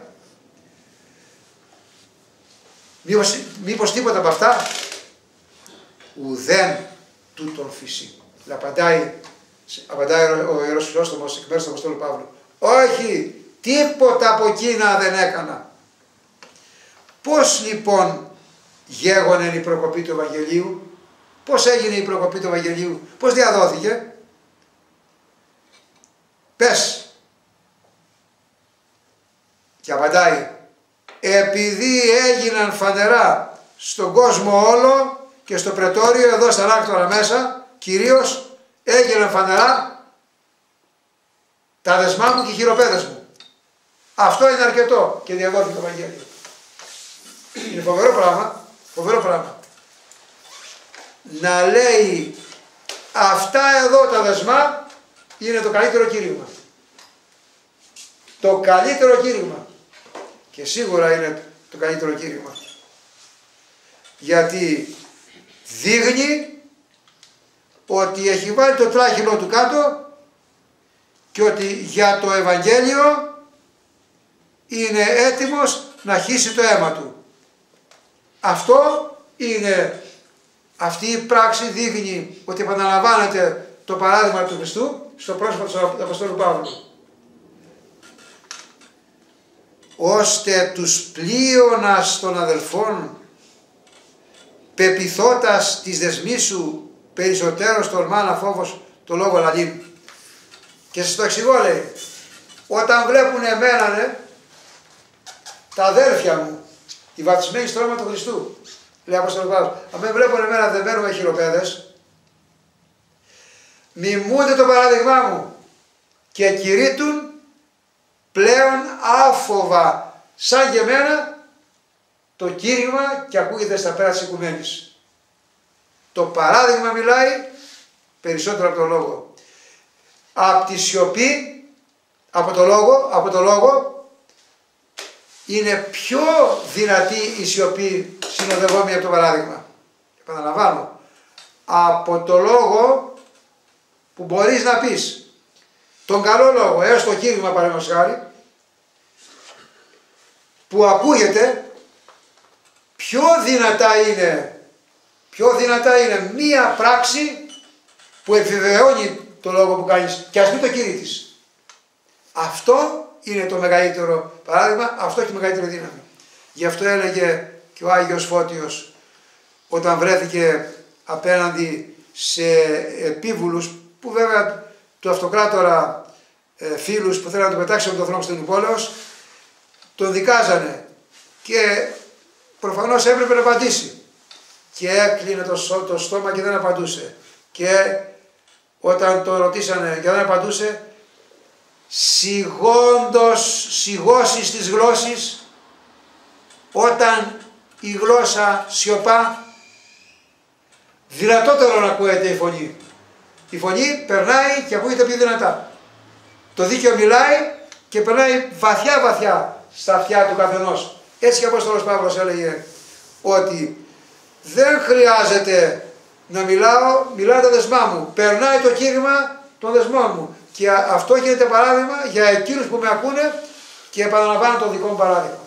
Speaker 5: Μήπως, μήπως τίποτα από αυτά? Ουδέν τούτον φυσί. Απαντάει, απαντάει ο Ιερός Χρυσόστομος εκ μέρους του Αποστόλου Παύλου. Όχι, τίποτα από εκείνα δεν έκανα. Πώς λοιπόν γέγονε η προκοπή του Ευαγγελίου? Πώς έγινε η προκοπή του Ευαγγελίου? Πώς διαδόθηκε? Πες. Και απαντάει, επειδή έγιναν φανερά στον κόσμο όλο και στο πρετόριο εδώ στα ανάκτορα μέσα, κυρίως έγιναν φανερά τα δεσμά μου και οι χειροπέδες μου. Αυτό είναι αρκετό και διαδόθηκε το Ευαγγέλιο. Είναι φοβερό πράγμα, φοβερό πράγμα. Να λέει αυτά εδώ τα δεσμά είναι το καλύτερο κήρυγμα. Το καλύτερο κήρυγμα. Και σίγουρα είναι το καλύτερο κήρυγμα. Γιατί δείχνει ότι έχει βάλει το τράχυλο του κάτω και ότι για το Ευαγγέλιο είναι έτοιμος να χύσει το αίμα του. Αυτό είναι, αυτή η πράξη δείχνει ότι επαναλαμβάνεται το παράδειγμα του Χριστού στο πρόσωπο του Αποστόλου Παύλου. Ώστε τους πλείονας των αδελφών πεπιθώτας της δεσμής σου περισσότερος τολμάνα φόβος το λόγο λαλήν. Και σας το εξηγώ, λέει, όταν βλέπουν εμένα, ναι, τα αδέρφια μου, οι βαπτισμένοι στο όνομα του Χριστού, λέει Απόστολος Παύλος, αν με βλέπουν εμένα δεμένο με χειροπέδες, μιμούνται το παράδειγμά μου και κηρύττουν πλέον άφοβα σαν και εμένα το κήρυγμα και ακούγεται στα πέρα της οικουμένης. Το παράδειγμα μιλάει περισσότερο από το λόγο. Από τη σιωπή, από το λόγο, από το λόγο είναι πιο δυνατή η σιωπή συνοδευόμενη από το παράδειγμα. Επαναλαμβάνω, από το λόγο που μπορείς να πεις τον καλό λόγο έως το κήρυγμα παραδείγματος χάρη, που ακούγεται, πιο δυνατά είναι, πιο δυνατά είναι μία πράξη που επιβεβαιώνει το λόγο που κάνεις και ας μην το κηρύττεις. Αυτό είναι το μεγαλύτερο παράδειγμα, αυτό έχει μεγαλύτερη δύναμη. Γι' αυτό έλεγε και ο Άγιος Φώτιος όταν βρέθηκε απέναντι σε επίβουλους που βέβαια του αυτοκράτορα ε, φίλους που θέλουν να τον πετάξουν από τον θρόνο στην Υπόλεως, τον δικάζανε και προφανώς έπρεπε να απαντήσει και έκλεινε το, το στόμα και δεν απαντούσε και όταν το ρωτήσανε και δεν απαντούσε, σιγόντως σιγώσεις της γλώσσης, όταν η γλώσσα σιωπά, δυνατότερο να ακούεται η φωνή. Η φωνή περνάει και ακούγεται πιο δυνατά. Το δίκαιο μιλάει και περνάει βαθιά βαθιά στα αυτιά του καθενός. Έτσι και ο Απόστολος Παύλος έλεγε ότι δεν χρειάζεται να μιλάω, μιλάω τα δεσμά μου. Περνάει το κήρυγμα των δεσμών μου. Και αυτό γίνεται παράδειγμα για εκείνους που με ακούνε και επαναλαμβάνω το δικό μου παράδειγμα.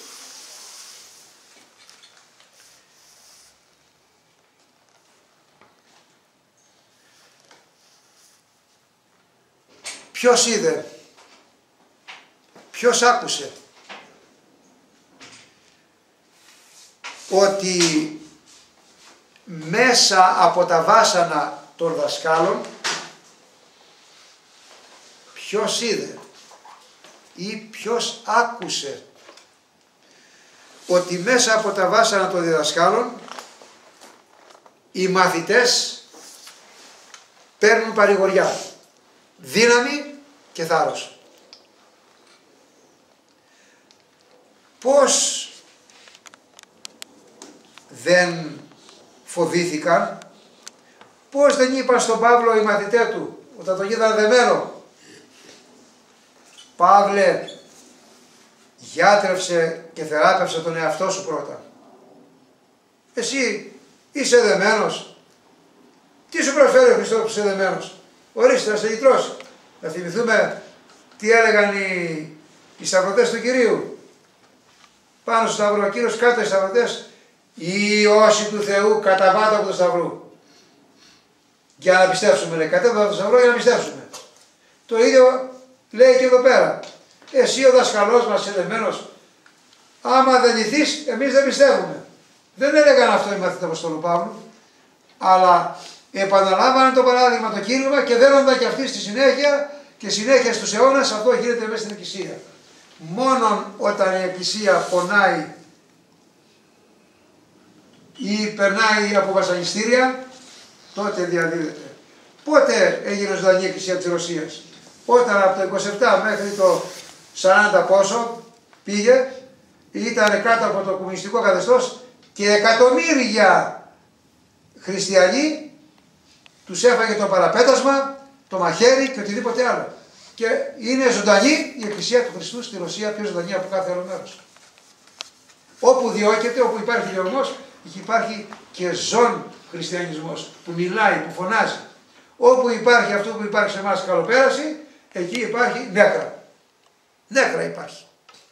Speaker 5: Ποιος είδε, ποιος άκουσε ότι μέσα από τα βάσανα των δασκάλων, ποιος είδε ή ποιος άκουσε ότι μέσα από τα βάσανα των διδασκάλων οι μαθητές παίρνουν παρηγοριά, δύναμη και θάρρος. Πώς δεν φοβήθηκαν, πώς δεν είπαν στον Παύλο οι μαθητές του όταν τον είδαν δεμένο, Παύλε, γιάτρεψε και θεράπευσε τον εαυτό σου πρώτα. Εσύ είσαι δεμένος. Τι σου προσφέρει ο Χριστός που είσαι δεμένος? Ορίστε να σε γητρώσει. Να θυμηθούμε τι έλεγαν οι, οι σταυρωτές του Κυρίου. Πάνω στο σταυρό, ο Κύριος κάτω οι σταυρωτές, οι όσοι του Θεού καταβάτα από το σταυρού. Για να πιστέψουμε, λέει, κατέβατα από το σταυρό για να πιστέψουμε. Το ίδιο λέει και εδώ πέρα. Εσύ ο δασκαλός μας είσαι δεμένος. Άμα δεν ηθείς, εμείς δεν πιστεύουμε. Δεν έλεγαν αυτό οι μαθητές του Αποστόλου Παύλου, αλλά επαναλάβανε το παράδειγμα το κήρυγμα και δένονταν και αυτοί στη συνέχεια και συνέχεια στους αιώνας αυτό γίνεται μέσα στην Εκκλησία. Μόνον όταν η Εκκλησία πονάει ή περνάει από βασανιστήρια, τότε διαδίδεται. Πότε έγινε ζωντανή η Εκκλησία της Ρωσίας? Όταν από το είκοσι επτά μέχρι το σαράντα πόσο πήγε, ήταν κάτω από το κομμουνιστικό καθεστώς και εκατομμύρια χριστιανοί τους έφαγε το παραπέτασμα, το μαχαίρι και οτιδήποτε άλλο. Και είναι ζωντανή η Εκκλησία του Χριστού στη Ρωσία, πιο ζωντανή από κάθε άλλο μέρος. Όπου διώκεται, όπου υπάρχει διωγμός, εκεί υπάρχει και ζών χριστιανισμός που μιλάει, που φωνάζει. Όπου υπάρχει αυτό που υπάρχει σε εμάς καλοπέραση, εκεί υπάρχει νέκρα. Νέκρα υπάρχει.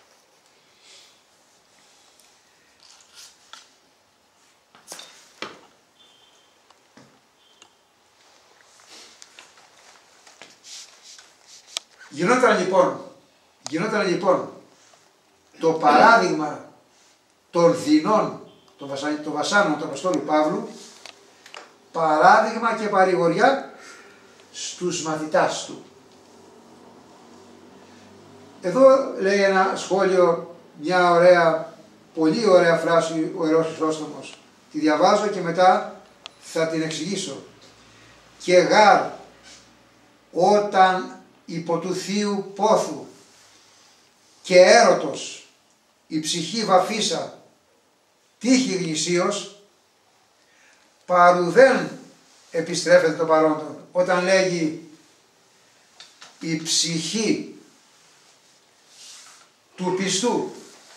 Speaker 5: Γινόταν λοιπόν, γινόταν λοιπόν το παράδειγμα των δεινών, των, βασα, των βασάνων του Αποστόλου Παύλου, παράδειγμα και παρηγοριά στους μαθητάς του. Εδώ λέει ένα σχόλιο, μια ωραία, πολύ ωραία φράση ο Ιερός Χρυσόστομος. Τη διαβάζω και μετά θα την εξηγήσω. Και γάρ όταν υπό του θείου πόθου και έρωτος η ψυχή βαφίσα τύχη γνησίως, παρουδέν επιστρέφεται το παρόντον. Όταν λέγει η ψυχή του πιστού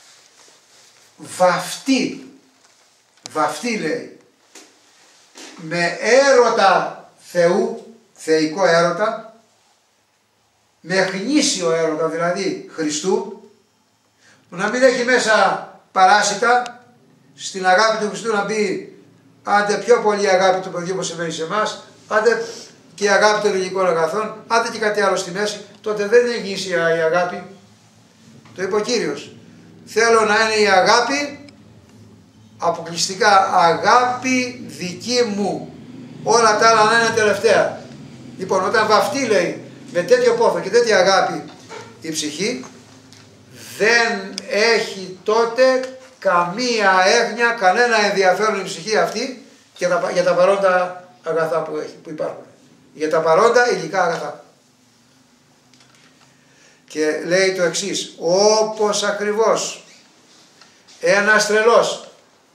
Speaker 5: βαφτεί, βαφτεί λέει, με έρωτα Θεού, θεϊκό έρωτα, με γνήσιο έρωτα δηλαδή Χριστού, που να μην έχει μέσα παράσιτα, στην αγάπη του Χριστού να μπει άντε πιο πολύ η αγάπη του παιδιού που συμβαίνει σε εμάς, άντε και η αγάπη των ελληνικών αγαθών, άντε και κάτι άλλο στη μέση, τότε δεν είναι γνήσια η αγάπη. Το είπε ο Κύριος. Θέλω να είναι η αγάπη αποκλειστικά αγάπη δική μου. Όλα τα άλλα να είναι τελευταία. Λοιπόν, όταν βαφτεί λέει με τέτοιο πόθο και τέτοια αγάπη η ψυχή, δεν έχει τότε καμία έγνοια, κανένα ενδιαφέρον η ψυχή αυτή για τα, για τα παρόντα αγαθά που, έχει, που υπάρχουν. Για τα παρόντα υλικά αγαθά. Και λέει το εξής, όπως ακριβώς ένας τρελός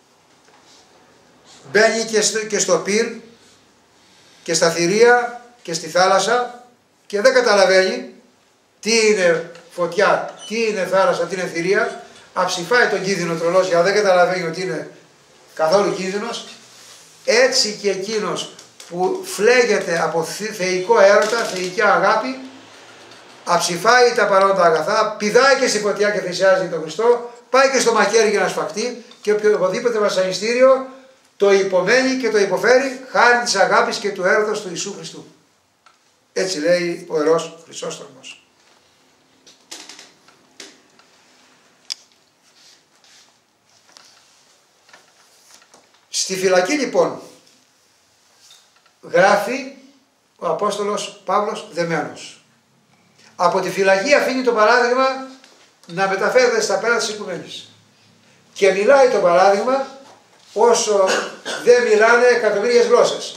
Speaker 5: μπαίνει και στο, και στο πυρ και στα θηρία και στη θάλασσα και δεν καταλαβαίνει τι είναι φωτιά, τι είναι θάλασσα, τι είναι θηρία, αψηφάει τον κίνδυνο τρελός γιατί δεν καταλαβαίνει ότι είναι καθόλου κίνδυνος, έτσι και εκείνος που φλέγεται από θεϊκό έρωτα, θεϊκή αγάπη, αψηφάει τα παρόντα αγαθά, πηδάει και στη φωτιά και θυσιάζει τον Χριστό, πάει και στο μαχαίρι για να σφαχτεί και οποιοδήποτε βασανιστήριο το υπομένει και το υποφέρει χάρη της αγάπης και του έρωτος του Ιησού Χριστού. Έτσι λέει ο Ιερός Χρυσόστομος. Στη φυλακή λοιπόν γράφει ο Απόστολος Παύλος δεμένος. Από τη φυλακή αφήνει το παράδειγμα να μεταφέρεται στα πέρα της οικουμένης. Και μιλάει το παράδειγμα όσο δεν μιλάνε εκατομμύριες γλώσσες.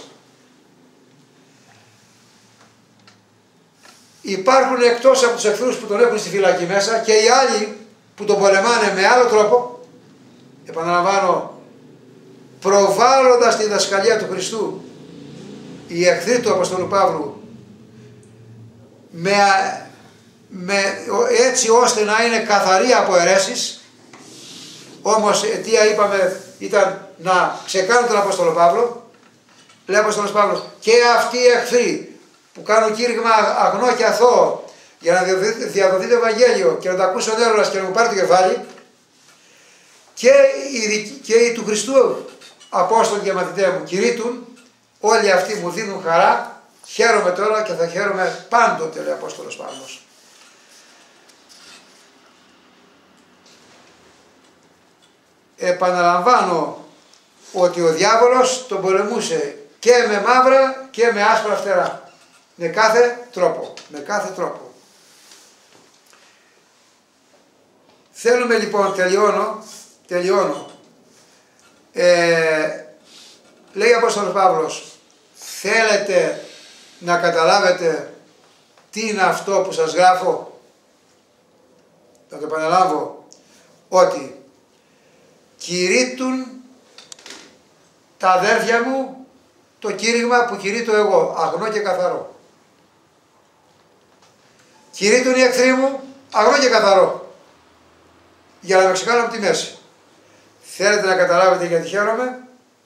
Speaker 5: Υπάρχουν εκτός από τους εχθρούς που τον έχουν στη φυλακή μέσα και οι άλλοι που τον πολεμάνε με άλλο τρόπο, επαναλαμβάνω, προβάλλοντας τη διδασκαλία του Χριστού, οι εχθροί του Αποστόλου Παύλου, με, με, έτσι ώστε να είναι καθαροί από αιρέσεις. Όμως αιτία είπαμε ήταν να ξεκάνουν τον Απόστολο Παύλο. Λέει ο Απόστολος Παύλος, και αυτοί οι εχθροί που κάνουν κήρυγμα αγνό και αθώο για να διαδοθεί το Ευαγγέλιο και να το ακούσει ο νέος και να μου πάρει το κεφάλι, και οι, και οι του Χριστού Απόστολοι και μαθητέ μου κηρύττουν, όλοι αυτοί μου δίνουν χαρά, χαίρομαι τώρα και θα χαίρομαι πάντοτε, λέει ο Απόστολος Παύλος. Επαναλαμβάνω ότι ο διάβολος τον πολεμούσε και με μαύρα και με άσπρα φτερά. Με κάθε τρόπο. Με κάθε τρόπο. Θέλουμε λοιπόν, τελειώνω, τελειώνω. Ε, λέει ο Απόστολος Παύλος, θέλετε να καταλάβετε τι είναι αυτό που σας γράφω? Θα το επαναλάβω, ότι κηρύττουν τα αδέρφια μου το κήρυγμα που κηρύττω εγώ, αγνό και καθαρό. Κηρύττουν οι εχθροί μου αγνό και καθαρό, για να με ξεκάνουν από τη μέση. Θέλετε να καταλάβετε γιατί χαίρομαι?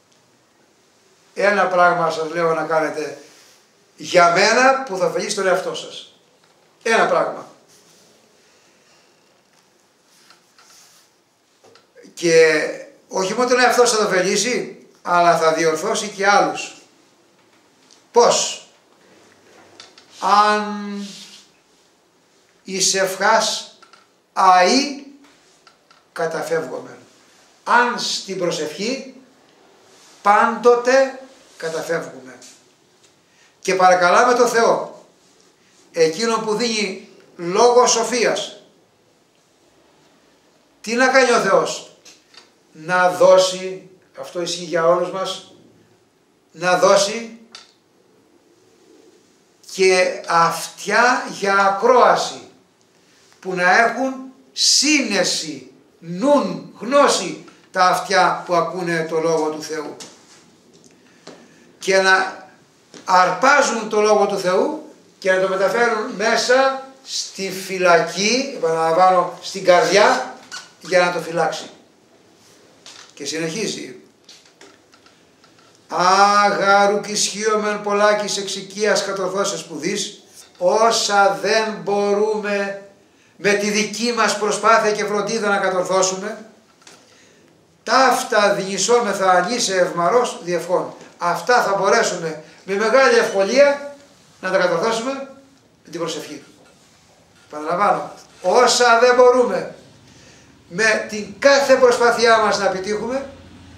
Speaker 5: Ένα πράγμα σας λέω να κάνετε για μένα που θα ωφελήσει τον εαυτό σας. Ένα πράγμα. Και όχι μόνο τον εαυτό σας θα το ωφελήσει, αλλά θα διορθώσει και άλλους. Πώς? Αν εις ευχάς αεί καταφεύγομεν. Αν στην προσευχή πάντοτε καταφεύγουμε. Και παρακαλάμε το Θεό, εκείνο που δίνει λόγο σοφίας, τι να κάνει ο Θεός? Να δώσει, αυτό ισχύει για όλους μας, να δώσει και αυτιά για ακρόαση, που να έχουν σύνεση, νουν, γνώση τα αυτιά που ακούνε το Λόγο του Θεού, και να αρπάζουν το Λόγο του Θεού και να το μεταφέρουν μέσα στη φυλακή, επαναλαμβάνω, στην καρδιά, για να το φυλάξει. Και συνεχίζει. Άγαρου κι ισχύομεν πολλάκις εξοικίας κατορθώσεως σπουδής, όσα δεν μπορούμε με τη δική μας προσπάθεια και φροντίδα να κατορθώσουμε, ταύτα δυνησόμεθα ανήσε ευμαρός διευχών. Αυτά θα μπορέσουμε με μεγάλη ευκολία να τα κατορθώσουμε με την προσευχή. Παραλαμβάνω, όσα δεν μπορούμε με την κάθε προσπάθειά μας να επιτύχουμε,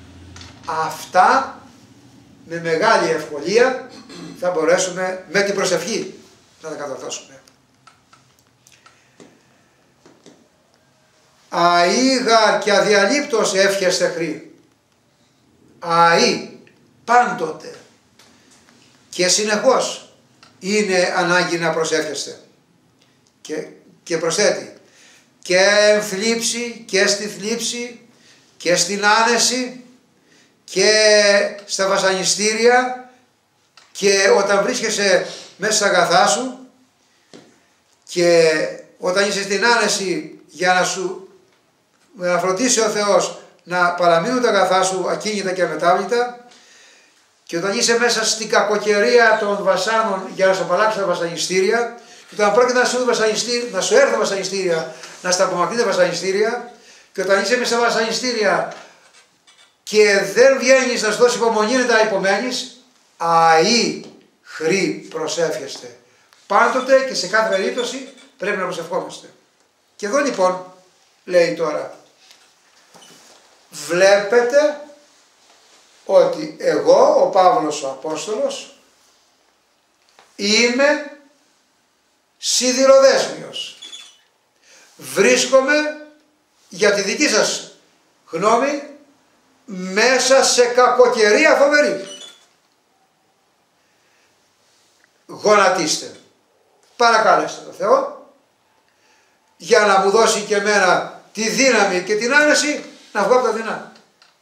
Speaker 5: αυτά με μεγάλη ευκολία θα μπορέσουμε με την προσευχή να τα κατορθώσουμε. Αΐγα και αδιαλείπτως εύχεστε χρή. Αΐ, πάντοτε και συνεχώς είναι ανάγκη να προσεύχεστε. Και, και προσθέτει, και εν θλίψη και στη θλίψη και στην άνεση και στα βασανιστήρια και όταν βρίσκεσαι μέσα στα αγαθά σου και όταν είσαι στην άνεση για να σου να φροντίσει ο Θεός να παραμείνουν τα αγαθά σου ακίνητα και αμετάβλητα, και όταν είσαι μέσα στην κακοκαιρία των βασάνων για να σου απαλλάξει τα βασανιστήρια, και όταν πρόκειται να σου, να σου έρθουν βασανιστήρια, να στα απομακρύνει τα βασανιστήρια, και όταν είσαι μέσα στα βασανιστήρια και δεν βγαίνεις να σου δώσει υπομονή να τα υπομένεις, αΐ χρή προσεύχεστε. Πάντοτε και σε κάθε περίπτωση πρέπει να προσευχόμαστε. Και εδώ λοιπόν λέει τώρα, βλέπετε ότι εγώ, ο Παύλος ο Απόστολος, είμαι σιδηροδέσμιος. Βρίσκομαι για τη δική σας γνώμη μέσα σε κακοκαιρία φοβερή. Γονατίστε, παρακάλεστε το Θεό για να μου δώσει και εμένα τη δύναμη και την άνεση να βγω από τα δεινά.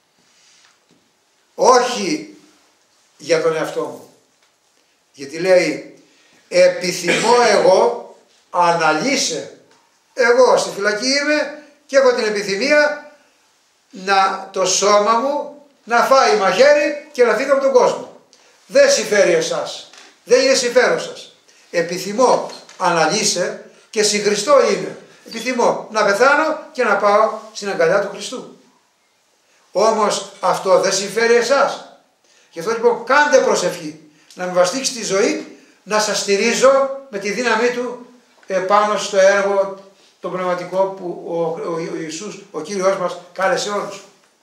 Speaker 5: Όχι για τον εαυτό μου, γιατί λέει επιθυμώ εγώ, αναλύσε, εγώ στη φυλακή είμαι και έχω την επιθυμία να το σώμα μου να φάει μαχαίρι και να φύγω από τον κόσμο. Δεν συμφέρει εσάς, δεν είναι συμφέρον σας. Επιθυμώ, αναλύσε, και συγχριστό είναι. Επιθυμώ να πεθάνω και να πάω στην αγκαλιά του Χριστού. Όμως αυτό δεν συμφέρει εσάς. Γι' αυτό λοιπόν κάντε προσευχή, να με βαστίξει τη ζωή, να σας στηρίζω με τη δύναμή του επάνω στο έργο το πνευματικό που ο, ο, ο Ιησούς, ο Κύριος μας, κάλεσε όλους.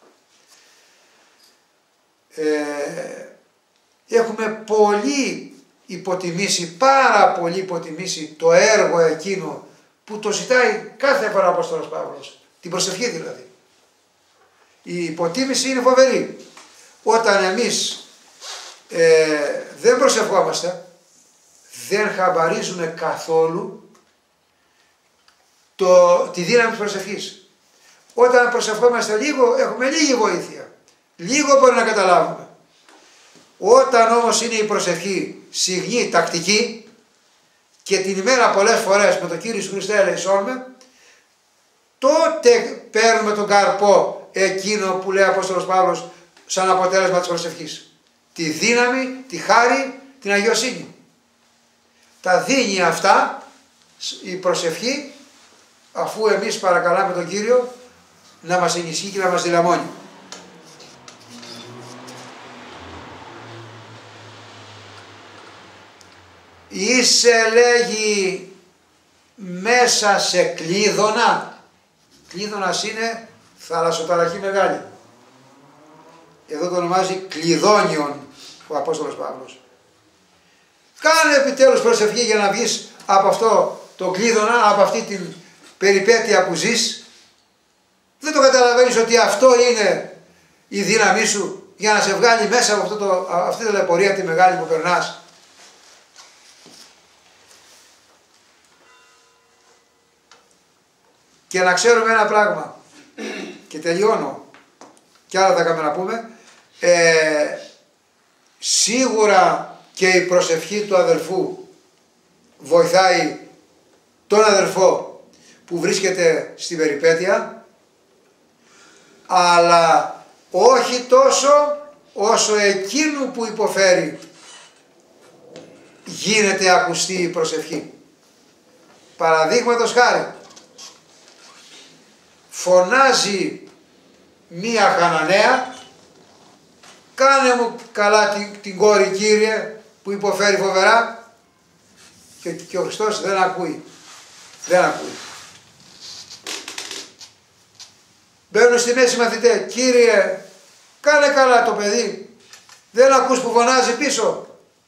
Speaker 5: Ε, έχουμε πολύ υποτιμήσει, πάρα πολύ υποτιμήσει το έργο εκείνο που το ζητάει κάθε φορά ο Απόστολος Παύλος, την προσευχή δηλαδή. Η υποτίμηση είναι φοβερή. Όταν εμείς ε, δεν προσευχόμαστε, δεν χαμπαρίζουμε καθόλου το, τη δύναμη της προσευχής. Όταν προσευχόμαστε λίγο, έχουμε λίγη βοήθεια. Λίγο μπορεί να καταλάβουμε. Όταν όμως είναι η προσευχή σιγνή, τακτική, και την ημέρα πολλές φορές με το Κύριο Ιησού Χριστέ ελεησόμαι, τότε παίρνουμε τον καρπό εκείνο που λέει ο Απόστολος Παύλος σαν αποτέλεσμα της προσευχής. Τη δύναμη, τη χάρη, την αγιοσύνη. Τα δίνει αυτά η προσευχή, αφού εμείς παρακαλάμε τον Κύριο να μας ενισχύει και να μας δηλαμώνει. Είσαι, λέγει, μέσα σε κλείδωνα. Κλείδωνας είναι θαλασσοταραχή μεγάλη. Εδώ το ονομάζει κλειδόνιον ο Απόστολος Παύλος. Κάνε επιτέλους προσευχή για να βγεις από αυτό το κλείδωνα, από αυτή την περιπέτεια που ζεις. Δεν το καταλαβαίνεις ότι αυτό είναι η δύναμή σου για να σε βγάλει μέσα από αυτό το, αυτή τη λεπορία τη μεγάλη που περνάς. Και να ξέρουμε ένα πράγμα, και τελειώνω, και άλλα θα κάνουμε να πούμε, ε, σίγουρα και η προσευχή του αδελφού βοηθάει τον αδελφό που βρίσκεται στην περιπέτεια, αλλά όχι τόσο όσο εκείνου που υποφέρει γίνεται ακουστή η προσευχή. Παραδείγματος χάρη, φωνάζει μία Χαναναία, κάνε μου καλά την, την κόρη Κύριε που υποφέρει φοβερά, και, και ο Χριστός δεν ακούει, δεν ακούει. Μπαίνουν στη μέση μαθητέ, Κύριε κάνε καλά το παιδί, δεν ακούς που φωνάζει πίσω.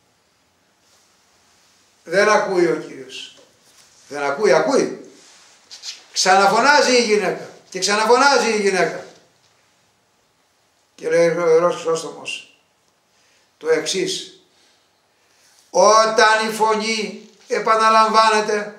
Speaker 5: Δεν ακούει ο Κύριος, δεν ακούει, ακούει. Ξαναφωνάζει η γυναίκα και ξαναφωνάζει η γυναίκα. Και λέει ο Ιερός Χρυσόστομος το εξής: όταν η φωνή επαναλαμβάνεται,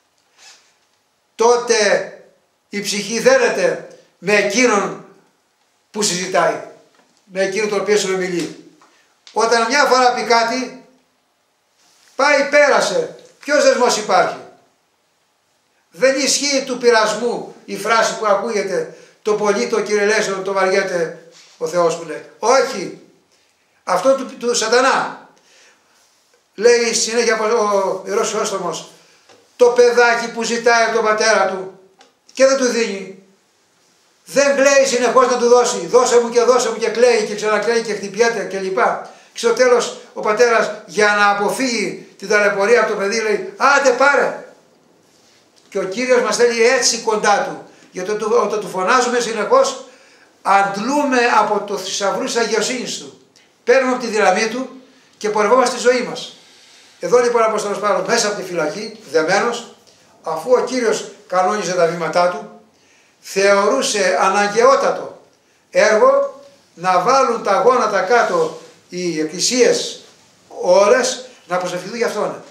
Speaker 5: τότε η ψυχή δένεται με εκείνον που συζητάει, με εκείνον τον οποίο σου μιλεί. Όταν μια φορά πει κάτι, πάει, πέρασε. Ποιος δεσμός υπάρχει? Δεν ισχύει του πειρασμού η φράση που ακούγεται, το πολύ το κυριλέσιο το βαριέται ο Θεός που λέει. Όχι. Αυτό του, του σατανά. Λέει συνέχεια ο Ιερός Χρυσόστομος, το παιδάκι που ζητάει από τον πατέρα του και δεν του δίνει, δεν κλαίει συνεχώς να του δώσει, δώσε μου και δώσε μου, και κλαίει και ξανακλαίει και χτυπιέται κλπ. Και στο τέλος ο πατέρας, για να αποφύγει την ταλαιπωρία από το παιδί, λέει άντε πάρε. Και ο Κύριος μας θέλει έτσι κοντά του, γιατί όταν του φωνάζουμε συνεχώς αντλούμε από το θησαυρού της αγιοσύνης του, παίρνουμε από τη δύναμή του και πορευόμαστε στη ζωή μας. Εδώ λοιπόν ο Απόστολος Παύλος μέσα από τη φυλακή, δεμένος, αφού ο Κύριος κανόνιζε τα βήματά του, θεωρούσε αναγκαιότατο έργο να βάλουν τα γόνατα κάτω οι εκκλησίες όλες να προσευχηθούν για αυτόν.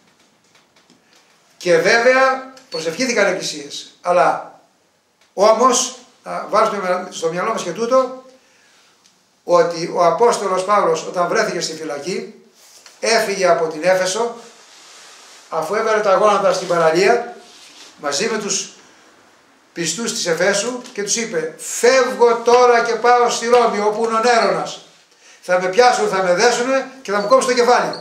Speaker 5: Και βέβαια προσευχήθηκαν εκκλησίες. Αλλά όμως, να βάζουμε στο μυαλό μας και τούτο, ότι ο Απόστολος Παύλος όταν βρέθηκε στη φυλακή έφυγε από την Έφεσο, αφού έβαλε τα γόνατα στην παραλία μαζί με τους πιστούς της Εφέσου και τους είπε, φεύγω τώρα και πάω στη Ρώμη όπου είναι ο Νέρονας, θα με πιάσουν, θα με δέσουν και θα μου κόψουν το κεφάλι.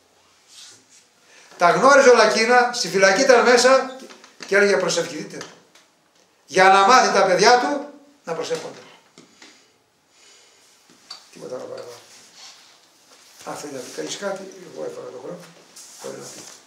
Speaker 5: Τα γνώριζε όλα εκείνα, στη φυλακή ήταν μέσα και έλεγε προσευχηθείτε για να μάθει τα παιδιά του να προσεύχονται. Τίποτα άλλο παραπάνω. Αν θέλει να πει κανείς κάτι, εγώ έφαγα το χρόνο, μπορεί να πει.